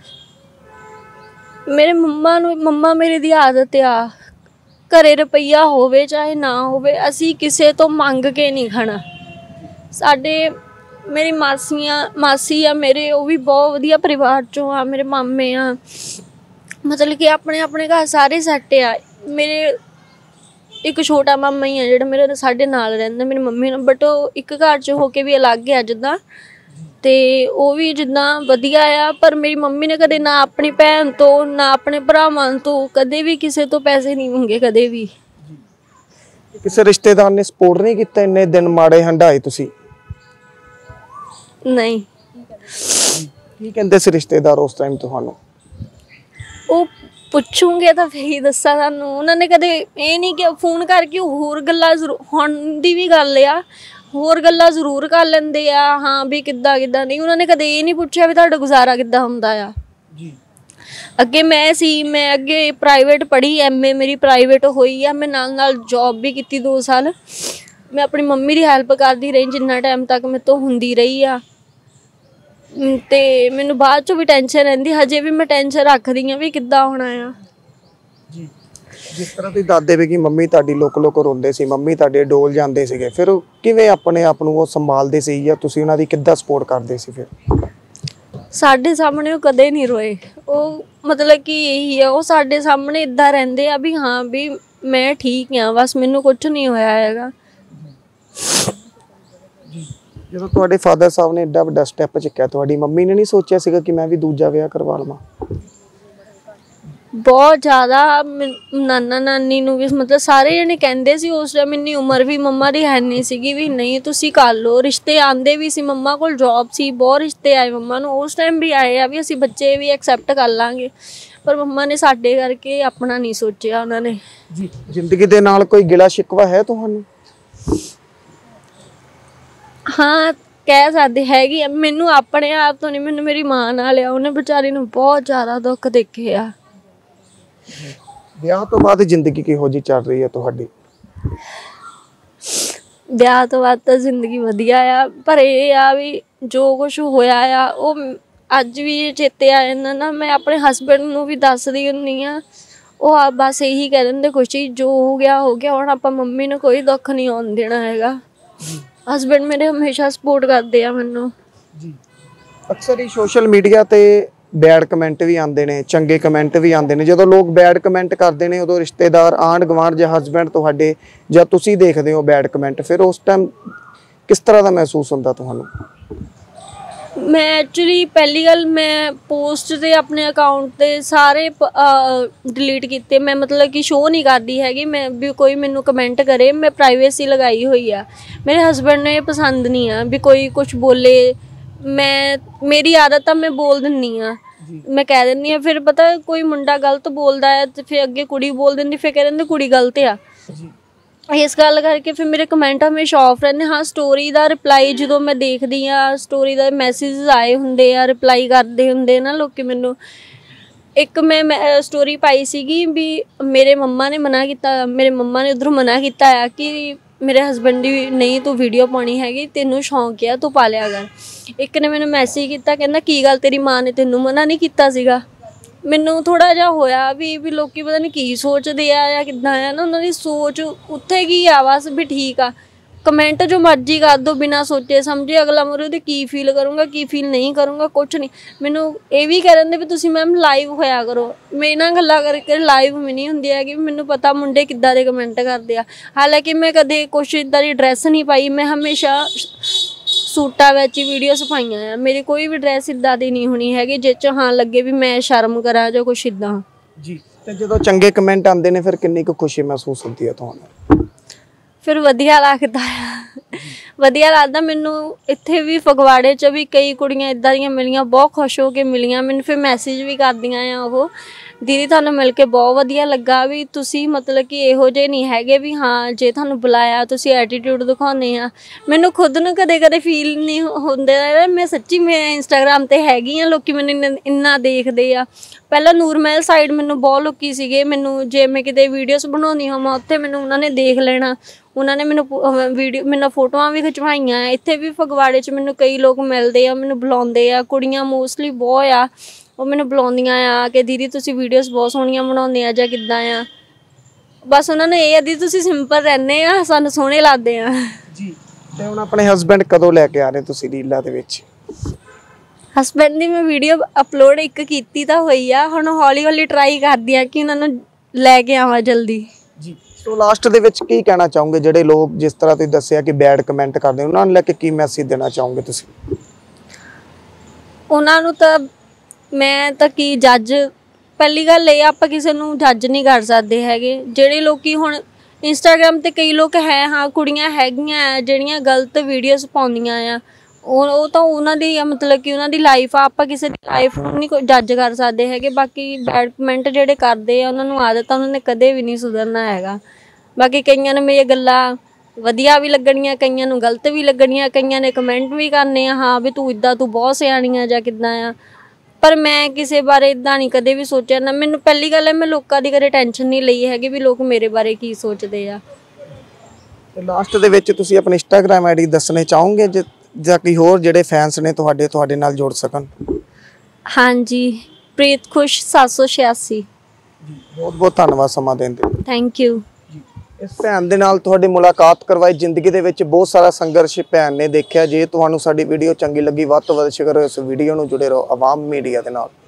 ਮੇਰੇ ਮੰਮਾ ਨੂੰ ਮੰਮਾ ਮੇਰੇ ਦੀ ਆਦਤ ਆ, ਘਰੇ ਰੁਪਈਆ ਹੋਵੇ ਚਾਹੇ ਨਾ ਹੋਵੇ, ਅਸੀਂ ਕਿਸੇ ਤੋਂ ਮੰਗ ਕੇ ਨਹੀਂ ਖਾਣਾ। ਸਾਡੇ ਮੇਰੀ ਮਾਸੀਆਂ ਮਾਸੀ ਆ ਮੇਰੇ, ਉਹ ਵੀ ਬਹੁਤ ਵਧੀਆ ਪਰਿਵਾਰ 'ਚੋਂ ਆ। ਮੇਰੇ ਮਾਮੇ ਆ, ਮਤਲਬ ਕਿ ਆਪਣੇ ਆਪਣੇ ਘਰ ਸਾਰੇ ਸੈੱਟ ਆ। ਮੇਰੇ ਇੱਕ ਛੋਟਾ ਮਾਮਾ ਹੀ ਆ ਜਿਹੜਾ ਮੇਰੇ ਸਾਡੇ ਨਾਲ ਰਹਿੰਦਾ ਮੇਰੀ ਮੰਮੀ ਨਾਲ, ਬਟ ਉਹ ਇੱਕ ਘਰ 'ਚ ਹੋ ਕੇ ਵੀ ਅਲੱਗ ਆ ਜਿੱਦਾਂ। ਅਤੇ ਉਹ ਵੀ ਜਿੱਦਾਂ ਵਧੀਆ ਆ, ਪਰ ਮੇਰੀ ਮੰਮੀ ਨੇ ਕਦੇ ਨਾ ਆਪਣੀ ਭੈਣ ਤੋਂ ਨਾ ਆਪਣੇ ਭਰਾਵਾਂ ਤੋਂ ਕਦੇ ਵੀ ਕਿਸੇ ਤੋਂ ਪੈਸੇ ਨਹੀਂ ਮੰਗੇ, ਕਦੇ ਵੀ। ਕਿਸੇ ਰਿਸ਼ਤੇਦਾਰ ਨੇ ਸਪੋਰਟ ਨਹੀਂ ਕੀਤਾ ਇੰਨੇ ਦਿਨ ਮਾੜੇ ਹੰਢਾਏ ਤੁਸੀਂ? ਨਹੀਂ। ਕੀ ਕਹਿੰਦੇ ਸੀ ਰਿਸ਼ਤੇਦਾਰ ਉਸ ਟਾਈਮ ਤੁਹਾਨੂੰ? ਉਹ ਪੁੱਛੂਗੇ ਤਾਂ ਫਿਰ ਹੀ ਦੱਸਾਂ ਤੁਹਾਨੂੰ। ਉਹਨਾਂ ਨੇ ਕਦੇ ਇਹ ਨਹੀਂ ਕਿ ਫੋਨ ਕਰਕੇ ਹੋਰ ਗੱਲਾਂ ਜ਼ਰੂਰ, ਹੁਣ ਦੀ ਵੀ ਗੱਲ ਆ, ਹੋਰ ਗੱਲਾਂ ਜ਼ਰੂਰ ਕਰ ਲੈਂਦੇ ਆ, ਹਾਂ ਵੀ ਕਿੱਦਾਂ ਕਿੱਦਾਂ ਨਹੀਂ। ਉਹਨਾਂ ਨੇ ਕਦੇ ਇਹ ਨਹੀਂ ਪੁੱਛਿਆ ਵੀ ਤੁਹਾਡਾ ਗੁਜ਼ਾਰਾ ਕਿੱਦਾਂ ਹੁੰਦਾ ਆ। ਜੀ ਅੱਗੇ ਮੈਂ ਸੀ, ਮੈਂ ਅੱਗੇ ਪ੍ਰਾਈਵੇਟ ਪੜ੍ਹੀ, ਐਮ ਏ ਮੇਰੀ ਪ੍ਰਾਈਵੇਟ ਹੋਈ ਆ। ਮੈਂ ਨਾਲ ਨਾਲ ਜੋਬ ਵੀ ਕੀਤੀ ਦੋ ਸਾਲ। ਮੈਂ ਆਪਣੀ ਮੰਮੀ ਦੀ ਹੈਲਪ ਕਰਦੀ ਰਹੀ ਜਿੰਨਾ ਟਾਈਮ ਤੱਕ ਮੇਰੇ ਤੋਂ ਹੁੰਦੀ ਰਹੀ ਆ। ਅਤੇ ਮੈਨੂੰ ਬਾਅਦ 'ਚੋਂ ਵੀ ਟੈਨਸ਼ਨ ਰਹਿੰਦੀ, ਹਜੇ ਵੀ ਮੈਂ ਟੈਨਸ਼ਨ ਰੱਖਦੀ ਹਾਂ ਵੀ ਕਿੱਦਾਂ ਹੋਣਾ ਆ। ਜੀ ਜਿਸ ਤਰ੍ਹਾਂ ਤੁਸੀਂ ਦੱਸਦੇ ਵੀ ਕਿ ਮੰਮੀ ਤੁਹਾਡੀ ਲੁੱਕ ਲੁੱਕ ਰੋਂਦੇ ਸੀ, ਮੰਮੀ ਤੁਹਾਡੇ ਡੋਲ ਜਾਂਦੇ ਸੀਗੇ, ਫਿਰ ਉਹ ਕਿਵੇਂ ਆਪਣੇ ਆਪ ਨੂੰ ਉਹ ਸੰਭਾਲਦੇ ਸੀ ਜਾਂ ਤੁਸੀਂ ਉਹਨਾਂ ਦੀ ਕਿੱਦਾਂ ਸਪੋਰਟ ਕਰਦੇ ਸੀ? ਫਿਰ ਸਾਡੇ ਸਾਹਮਣੇ ਉਹ ਕਦੇ ਨਹੀਂ ਰੋਏ। ਉਹ ਮਤਲਬ ਕਿ ਇਹੀ ਆ, ਉਹ ਸਾਡੇ ਸਾਹਮਣੇ ਇੱਦਾਂ ਰਹਿੰਦੇ ਆ ਵੀ ਹਾਂ ਵੀ ਮੈਂ ਠੀਕ ਹਾਂ, ਬਸ ਮੈਨੂੰ ਕੁਛ ਨਹੀਂ ਹੋਇਆ ਹੈਗਾ। ਜਦੋਂ ਤੁਹਾਡੇ ਫਾਦਰ ਸਾਹਿਬ ਨੇ ਐਡਾ ਵੱਡਾ ਸਟੈਪ ਚੁੱਕਿਆ, ਤੁਹਾਡੀ ਮੰਮੀ ਨੇ ਨਹੀਂ ਸੋਚਿਆ ਸੀਗਾ ਕਿ ਮੈਂ ਵੀ ਦੂਜਾ ਵਿਆਹ ਕਰਵਾ ਲਵਾਂ? ਬਹੁਤ ਜ਼ਿਆਦਾ। ਨਾਨਾ ਨਾਨੀ ਨੂੰ ਵੀ ਮਤਲਬ ਸਾਰੇ ਜਣੇ ਕਹਿੰਦੇ ਸੀ ਉਸ ਟਾਈਮ, ਇੰਨੀ ਉਮਰ ਵੀ ਮੰਮਾ ਦੀ ਹੈ ਨਹੀਂ ਸੀਗੀ ਵੀ ਨਹੀਂ ਤੁਸੀਂ ਕਰ ਲਓ। ਰਿਸ਼ਤੇ ਆਉਂਦੇ ਵੀ ਸੀ, ਮੰਮਾ ਕੋਲ ਜੋਬ ਸੀ, ਬਹੁਤ ਰਿਸ਼ਤੇ ਆਏ ਮੰਮਾ ਨੂੰ ਉਸ ਟਾਈਮ ਵੀ ਆਏ ਆ ਵੀ ਅਸੀਂ ਬੱਚੇ ਵੀ ਐਕਸੈਪਟ ਕਰ ਲਾਂਗੇ, ਪਰ ਮੰਮਾ ਨੇ ਸਾਡੇ ਕਰਕੇ ਆਪਣਾ ਨਹੀਂ ਸੋਚਿਆ ਉਹਨਾਂ ਨੇ। ਜੀ ਜ਼ਿੰਦਗੀ ਦੇ ਨਾਲ ਕੋਈ ਗਿਲਾ ਸ਼ਿਕਵਾ ਹੈ ਤੁਹਾਨੂੰ? ਹਾਂ ਕਹਿ ਸਕਦੇ ਹੈਗੀ ਆ। ਮੈਨੂੰ ਆਪਣੇ ਆਪ ਤੋਂ ਨਹੀਂ, ਮੈਨੂੰ ਮੇਰੀ ਮਾਂ ਨਾਲ ਆ, ਉਹਨੇ ਵਿਚਾਰੀ ਨੂੰ ਬਹੁਤ ਜ਼ਿਆਦਾ ਦੁੱਖ ਦੇਖੇ ਆ। ਵਿਆਹ ਤੋਂ ਬਾਅਦ ਜ਼ਿੰਦਗੀ ਕਿਹੋ ਜਿਹੀ ਚੱਲ ਰਹੀ ਹੈ ਤੁਹਾਡੀ? ਵਿਆਹ ਤੋਂ ਬਾਅਦ ਤਾਂ ਜ਼ਿੰਦਗੀ ਵਧੀਆ ਆ, ਪਰ ਇਹ ਆ ਵੀ ਜੋ ਕੁਝ ਹੋਇਆ ਆ ਉਹ ਅੱਜ ਵੀ ਚੇਤੇ ਆ ਜਾਂਦਾ ਨਾ। ਮੈਂ ਆਪਣੇ ਹਸਬੈਂਡ ਨੂੰ ਵੀ ਦੱਸਦੀ ਹੁੰਦੀ ਆ, ਉਹ ਆ ਬਸ ਇਹੀ ਕਹਿ ਦਿੰਦੇ ਖੁਸ਼ੀ ਜੋ ਹੋ ਗਿਆ ਹੋ ਗਿਆ, ਹੁਣ ਆਪਾਂ ਮੰਮੀ ਨੂੰ ਕੋਈ ਦੁੱਖ ਨਹੀਂ ਆਉਣ ਦੇਣਾ ਹੈਗਾ। ਹਸਬੈਂਡ ਮੇਰੇ ਹਮੇਸ਼ਾ ਸਪੋਰਟ ਕਰਦੇ ਆ ਮੈਨੂੰ ਜੀ। ਅਕਸਰ ਹੀ ਸੋਸ਼ਲ ਮੀਡੀਆ ਤੇ ਬੈਡ ਕਮੈਂਟ ਵੀ ਆਉਂਦੇ ਨੇ, ਚੰਗੇ ਕਮੈਂਟ ਵੀ ਆਉਂਦੇ ਨੇ। ਜਦੋਂ ਲੋਕ ਬੈਡ ਕਮੈਂਟ ਕਰਦੇ ਨੇ ਉਦੋਂ ਰਿਸ਼ਤੇਦਾਰ, ਆਂਢ ਗੁਆਂਢ ਜਾਂ ਹਸਬੈਂਡ ਤੁਹਾਡੇ ਜਾਂ ਤੁਸੀਂ ਦੇਖਦੇ ਹੋ ਬੈਡ ਕਮੈਂਟ, ਫਿਰ ਉਸ ਟਾਈਮ ਕਿਸ ਤਰ੍ਹਾਂ ਦਾ ਮਹਿਸੂਸ ਹੁੰਦਾ ਤੁਹਾਨੂੰ? ਮੈਂ ਐਕਚੁਅਲੀ ਪਹਿਲੀ ਗੱਲ ਮੈਂ ਪੋਸਟ ਤੇ ਆਪਣੇ ਅਕਾਊਂਟ ਤੇ ਸਾਰੇ ਡਿਲੀਟ ਕੀਤੇ। ਮੈਂ ਮਤਲਬ ਕਿ ਸ਼ੋਅ ਨਹੀਂ ਕਰਦੀ ਹੈਗੀ ਮੈਂ ਵੀ ਕੋਈ ਮੈਨੂੰ ਕਮੈਂਟ ਕਰੇ, ਮੈਂ ਪ੍ਰਾਈਵੇਸੀ ਲਗਾਈ ਹੋਈ ਆ। ਮੇਰੇ ਹਸਬੈਂਡ ਨੂੰ ਇਹ ਪਸੰਦ ਨਹੀਂ ਆ ਵੀ ਕੋਈ ਕੁਝ ਬੋਲੇ। ਮੈਂ ਮੇਰੀ ਆਦਤ ਆ, ਮੈਂ ਬੋਲ ਦਿੰਦੀ ਆ, ਮੈਂ ਕਹਿ ਦਿੰਦੀ ਆ। ਫਿਰ ਪਤਾ ਕੋਈ ਮੁੰਡਾ ਗਲਤ ਬੋਲਦਾ ਹੈ ਤੇ ਫਿਰ ਅੱਗੇ ਕੁੜੀ ਬੋਲ ਦਿੰਦੀ, ਫਿਰ ਕਹਿ ਦਿੰਦੇ ਕੁੜੀ ਗਲਤ ਆ। ਇਸ ਗੱਲ ਕਰਕੇ ਫਿਰ ਮੇਰੇ ਕਮੈਂਟ ਹਮੇਸ਼ਾ ਆਫ ਰਹਿੰਦੇ। ਹਾਂ, ਸਟੋਰੀ ਦਾ ਰਿਪਲਾਈ ਜਦੋਂ ਮੈਂ ਦੇਖਦੀ ਹਾਂ, ਸਟੋਰੀ ਦਾ ਮੈਸੇਜ ਆਏ ਹੁੰਦੇ ਆ, ਰਿਪਲਾਈ ਕਰਦੇ ਹੁੰਦੇ ਨਾ ਲੋਕੀ ਮੈਨੂੰ। ਇੱਕ ਮੈਂ ਸਟੋਰੀ ਪਾਈ ਸੀਗੀ ਵੀ ਮੇਰੇ ਮੰਮਾ ਨੇ ਮਨਾ ਕੀਤਾ, ਮੇਰੇ ਮੰਮਾ ਨੇ ਉੱਧਰੋਂ ਮਨਾ ਕੀਤਾ ਆ ਕਿ ਮੇਰੇ ਹਸਬੈਂਡ ਦੀ ਨਹੀਂ ਤੂੰ ਵੀਡੀਓ ਪਾਉਣੀ ਹੈਗੀ, ਤੈਨੂੰ ਸ਼ੌਂਕ ਆ ਤੂੰ ਪਾ ਲਿਆ ਕਰ। ਇੱਕ ਨੇ ਮੈਨੂੰ ਮੈਸੇਜ ਕੀਤਾ, ਕਹਿੰਦਾ ਕੀ ਗੱਲ ਤੇਰੀ ਮਾਂ ਨੇ ਤੈਨੂੰ ਮਨਾ ਨਹੀਂ ਕੀਤਾ ਸੀਗਾ। ਮੈਨੂੰ ਥੋੜ੍ਹਾ ਜਿਹਾ ਹੋਇਆ ਵੀ ਵੀ ਲੋਕੀ ਪਤਾ ਨਹੀਂ ਕੀ ਸੋਚਦੇ ਆ ਜਾਂ ਕਿੱਦਾਂ ਆ ਨਾ, ਉਹਨਾਂ ਦੀ ਸੋਚ ਉੱਥੇ ਕੀ ਆ ਬਸ ਵੀ ਠੀਕ ਆ। ਕਮੈਂਟ ਜੋ ਮਰਜ਼ੀ ਕਰ ਦਿਓ ਬਿਨਾਂ ਸੋਚੇ ਸਮਝੇ, ਅਗਲਾ ਮਰੇ ਉਹਦੇ ਕੀ ਫੀਲ ਕਰੂੰਗਾ ਕੀ ਫੀਲ ਨਹੀਂ ਕਰੂੰਗਾ ਕੁਛ ਨਹੀਂ। ਮੈਨੂੰ ਇਹ ਵੀ ਕਹਿ ਦਿੰਦੇ ਵੀ ਤੁਸੀਂ ਮੈਮ ਲਾਈਵ ਹੋਇਆ ਕਰੋ। ਮੇਰੇ ਨਾਲ ਗੱਲਾਂ ਕਰਕੇ ਲਾਈਵ ਵੀ ਨਹੀਂ ਹੁੰਦੀ ਹੈਗੀ, ਮੈਨੂੰ ਪਤਾ ਮੁੰਡੇ ਕਿੱਦਾਂ ਦੇ ਕਮੈਂਟ ਕਰਦੇ ਆ। ਹਾਲਾਂਕਿ ਮੈਂ ਕਦੇ ਕੁਛ ਇੱਦਾਂ ਦੀ ਡਰੈਸ ਨਹੀਂ ਪਾਈ, ਮੈਂ ਹਮੇਸ਼ਾ ਸੂਟਾਂ ਵਿੱਚ ਹੀ ਵੀਡੀਓਜ਼ ਪਾਈਆਂ ਆ। ਮੇਰੀ ਕੋਈ ਵੀ ਡਰੈਸ ਇੱਦਾਂ ਦੀ ਨਹੀਂ ਹੋਣੀ ਹੈਗੀ ਜਿਸ 'ਚ ਹਾਂ ਲੱਗੇ ਵੀ ਮੈਂ ਸ਼ਰਮ ਕਰਾਂ ਜਾਂ ਕੁਛ ਇੱਦਾਂ ਜੀ। ਤੇ ਜਦੋਂ ਚੰਗੇ ਕਮੈਂਟ ਆਉਂਦੇ ਨੇ ਫਿਰ ਕਿੰਨੀ ਕੁ ਖੁਸ਼ੀ ਮਹਿਸੂਸ ਹੁੰਦੀ ਹੈ ਤੁਹਾਨੂੰ? ਫਿਰ ਵਧੀਆ ਲੱਗਦਾ ਆ, ਵਧੀਆ ਲੱਗਦਾ ਮੈਨੂੰ। ਇੱਥੇ ਵੀ ਫਗਵਾੜੇ 'ਚ ਵੀ ਕਈ ਕੁੜੀਆਂ ਇੱਦਾਂ ਦੀਆਂ ਮਿਲੀਆਂ, ਬਹੁਤ ਖੁਸ਼ ਹੋ ਕੇ ਮਿਲੀਆਂ ਮੈਨੂੰ। ਫਿਰ ਮੈਸੇਜ ਵੀ ਕਰਦੀਆਂ ਆ ਉਹ, ਦੀਦੀ ਤੁਹਾਨੂੰ ਮਿਲ ਕੇ ਬਹੁਤ ਵਧੀਆ ਲੱਗਾ ਵੀ ਤੁਸੀਂ ਮਤਲਬ ਕਿ ਇਹੋ ਜਿਹੇ ਨਹੀਂ ਹੈਗੇ ਵੀ ਹਾਂ ਜੇ ਤੁਹਾਨੂੰ ਬੁਲਾਇਆ ਤੁਸੀਂ ਐਟੀਟਿਊਡ ਦਿਖਾਉਂਦੇ ਆ। ਮੈਨੂੰ ਖੁਦ ਨੂੰ ਕਦੇ ਕਦੇ ਫੀਲ ਨਹੀਂ ਹੁੰਦਾ ਮੈਂ ਸੱਚੀ ਮੈਂ ਇੰਸਟਾਗ੍ਰਾਮ 'ਤੇ ਹੈਗੀ ਹਾਂ, ਲੋਕ ਮੈਨੂੰ ਇੰਨਾ ਦੇਖਦੇ ਆ। ਪਹਿਲਾਂ ਨੂਰਮਹਿਲ ਸਾਈਡ ਮੈਨੂੰ ਬਹੁਤ ਲੋਕੀ ਸੀਗੇ, ਮੈਨੂੰ ਜੇ ਮੈਂ ਕਿਤੇ ਵੀਡੀਓਜ਼ ਬਣਾਉਂਦੀ ਹੋਵਾਂ ਉੱਥੇ ਮੈਨੂੰ ਉਹਨਾਂ ਨੇ ਦੇਖ ਲੈਣਾ, ਉਹਨਾਂ ਨੇ ਮੈਨੂੰ ਵੀਡੀਓ ਮੈਨੂੰ ਫੋਟੋਆਂ ਵੀ ਖਿਚਵਾਈਆਂ। ਇੱਥੇ ਵੀ ਫਗਵਾੜੇ 'ਚ ਮੈਨੂੰ ਕਈ ਲੋਕ ਮਿਲਦੇ ਆ, ਮੈਨੂੰ ਬੁਲਾਉਂਦੇ ਆ, ਕੁੜੀਆਂ ਮੋਸਟਲੀ ਬਹੁਤ ਆ, ਉਹ ਮੈਨੂੰ ਬੁਲਾਉਂਦੀਆਂ ਆ ਕਿ ਦੀਦੀ ਤੁਸੀਂ ਵੀਡੀਓਜ਼ ਬਹੁਤ ਸੋਹਣੀਆਂ ਬਣਾਉਂਦੇ ਆ ਜਾਂ ਕਿੱਦਾਂ ਆ। ਬਸ ਉਹਨਾਂ ਨੂੰ ਇਹ ਆ ਦੀ ਤੁਸੀਂ ਸਿੰਪਲ ਰਹਿੰਦੇ ਆ, ਸਾਨੂੰ ਸੋਹਣੇ ਲੱਗਦੇ ਆ ਜੀ। ਤੇ ਹੁਣ ਆਪਣੇ ਹਸਬੈਂਡ ਕਦੋਂ ਲੈ ਕੇ ਆ ਰਹੇ ਤੁਸੀਂ ਰੀਲਾਂ ਦੇ ਵਿੱਚ? ਹਸਬੈਂਡ ਦੀ ਮੈਂ ਵੀਡੀਓ ਅਪਲੋਡ ਇੱਕ ਕੀਤੀ ਤਾਂ ਹੋਈ ਆ, ਹੁਣ ਹੌਲੀ ਹੌਲੀ ਟਰਾਈ ਕਰਦੀ ਆ ਕਿ ਉਹਨਾਂ ਨੂੰ ਲੈ ਕੇ ਆਵਾਂ ਜਲਦੀ ਜੀ। ਸੋ ਲਾਸਟ ਦੇ ਵਿੱਚ ਕੀ ਕਹਿਣਾ ਚਾਹੋਗੇ ਜਿਹੜੇ ਲੋਕ ਜਿਸ ਤਰ੍ਹਾਂ ਤੁਸੀਂ ਦੱਸਿਆ ਕਿ ਬੈਡ ਕਮੈਂਟ ਕਰਦੇ ਉਹਨਾਂ ਨੂੰ ਲੈ ਕੇ ਕੀ ਮੈਸੇਜ ਦੇਣਾ ਚਾਹੋਗੇ ਤੁਸੀਂ? ਉਹਨਾਂ ਨੂੰ ਤਾਂ ਮੈਂ ਤਾਂ ਕੀ ਜੱਜ, ਪਹਿਲੀ ਗੱਲ ਇਹ ਆਪਾਂ ਕਿਸੇ ਨੂੰ ਜੱਜ ਨਹੀਂ ਕਰ ਸਕਦੇ ਹੈਗੇ। ਜਿਹੜੇ ਲੋਕੀ ਹੁਣ ਇੰਸਟਾਗ੍ਰਾਮ 'ਤੇ ਕਈ ਲੋਕ ਹੈ, ਹਾਂ ਕੁੜੀਆਂ ਹੈਗੀਆਂ ਜਿਹੜੀਆਂ ਗਲਤ ਵੀਡੀਓਜ਼ ਪਾਉਂਦੀਆਂ ਆ, ਉਹ ਉਹ ਤਾਂ ਉਹਨਾਂ ਦੀ ਮਤਲਬ ਕਿ ਉਹਨਾਂ ਦੀ ਲਾਈਫ ਆ, ਆਪਾਂ ਕਿਸੇ ਦੀ ਲਾਈਫ ਨੂੰ ਨਹੀਂ ਕੋਈ ਜੱਜ ਕਰ ਸਕਦੇ ਹੈਗੇ। ਬਾਕੀ ਬੈਡ ਕਮੈਂਟ ਜਿਹੜੇ ਕਰਦੇ ਆ ਉਹਨਾਂ ਨੂੰ ਆਦਤ ਆ, ਉਹਨਾਂ ਨੇ ਕਦੇ ਵੀ ਨਹੀਂ ਸੁਧਰਨਾ ਹੈਗਾ। ਬਾਕੀ ਕਈਆਂ ਨੂੰ ਮੇਰੀਆਂ ਗੱਲਾਂ ਵਧੀਆ ਵੀ ਲੱਗਣੀਆਂ, ਕਈਆਂ ਨੂੰ ਗਲਤ ਵੀ ਲੱਗਣੀਆਂ, ਕਈਆਂ ਨੇ ਕਮੈਂਟ ਵੀ ਕਰਨੇ ਆ ਹਾਂ ਵੀ ਤੂੰ ਇੱਦਾਂ ਤੂੰ ਬਹੁਤ ਸਿਆਣੀ ਆ ਜਾਂ ਕਿੱਦਾਂ ਆ। ਪਰ ਮੈਂ ਕਿਸੇ ਬਾਰੇ ਇੱਦਾਂ ਨਹੀਂ ਕਦੇ ਵੀ ਸੋਚਿਆ ਨਾ। ਮੈਨੂੰ ਪਹਿਲੀ ਗੱਲ ਹੈ ਮੈਂ ਲੋਕਾਂ ਦੀ ਕਦੇ ਟੈਨਸ਼ਨ ਨਹੀਂ ਲਈ ਹੈਗੀ ਵੀ ਲੋਕ ਮੇਰੇ ਬਾਰੇ ਕੀ ਸੋਚਦੇ ਆ। ਤੇ ਲਾਸਟ ਦੇ ਵਿੱਚ ਤੁਸੀਂ ਆਪਣੀ ਇੰਸਟਾਗ੍ਰਾਮ ਆਈ ਡੀ ਦੱਸਣੇ ਚਾਹੋਗੇ ਜੇ ਜਾਂ ਕੋਈ ਹੋਰ ਜਿਹੜੇ ਫੈਨਸ ਨੇ ਤੁਹਾਡੇ ਤੁਹਾਡੇ ਨਾਲ ਜੁੜ ਸਕਣ? ਹਾਂਜੀ, ਪ੍ਰੀਤ ਖੁਸ਼ ਸੱਤ ਸੌ ਛਿਆਸੀ। ਬਹੁਤ ਬਹੁਤ ਧੰਨਵਾਦ ਸਮਾਂ ਦੇਣ ਦੇ। Thank you. ਇਸ ਭੈਣ ਦੇ ਨਾਲ ਤੁਹਾਡੀ ਮੁਲਾਕਾਤ ਕਰਵਾਈ। ਜ਼ਿੰਦਗੀ ਦੇ ਵਿੱਚ ਬਹੁਤ ਸਾਰਾ ਸੰਘਰਸ਼ ਭੈਣ ਨੇ ਦੇਖਿਆ। ਜੇ ਤੁਹਾਨੂੰ ਸਾਡੀ ਵੀਡੀਓ ਚੰਗੀ ਲੱਗੀ ਵੱਧ ਤੋਂ ਵੱਧ ਸ਼ੇਅਰ ਕਰੋ ਇਸ ਵੀਡੀਓ ਨੂੰ, ਜੁੜੇ ਰਹੋ ਆਵਾਮ ਮੀਡੀਆ ਦੇ ਨਾਲ।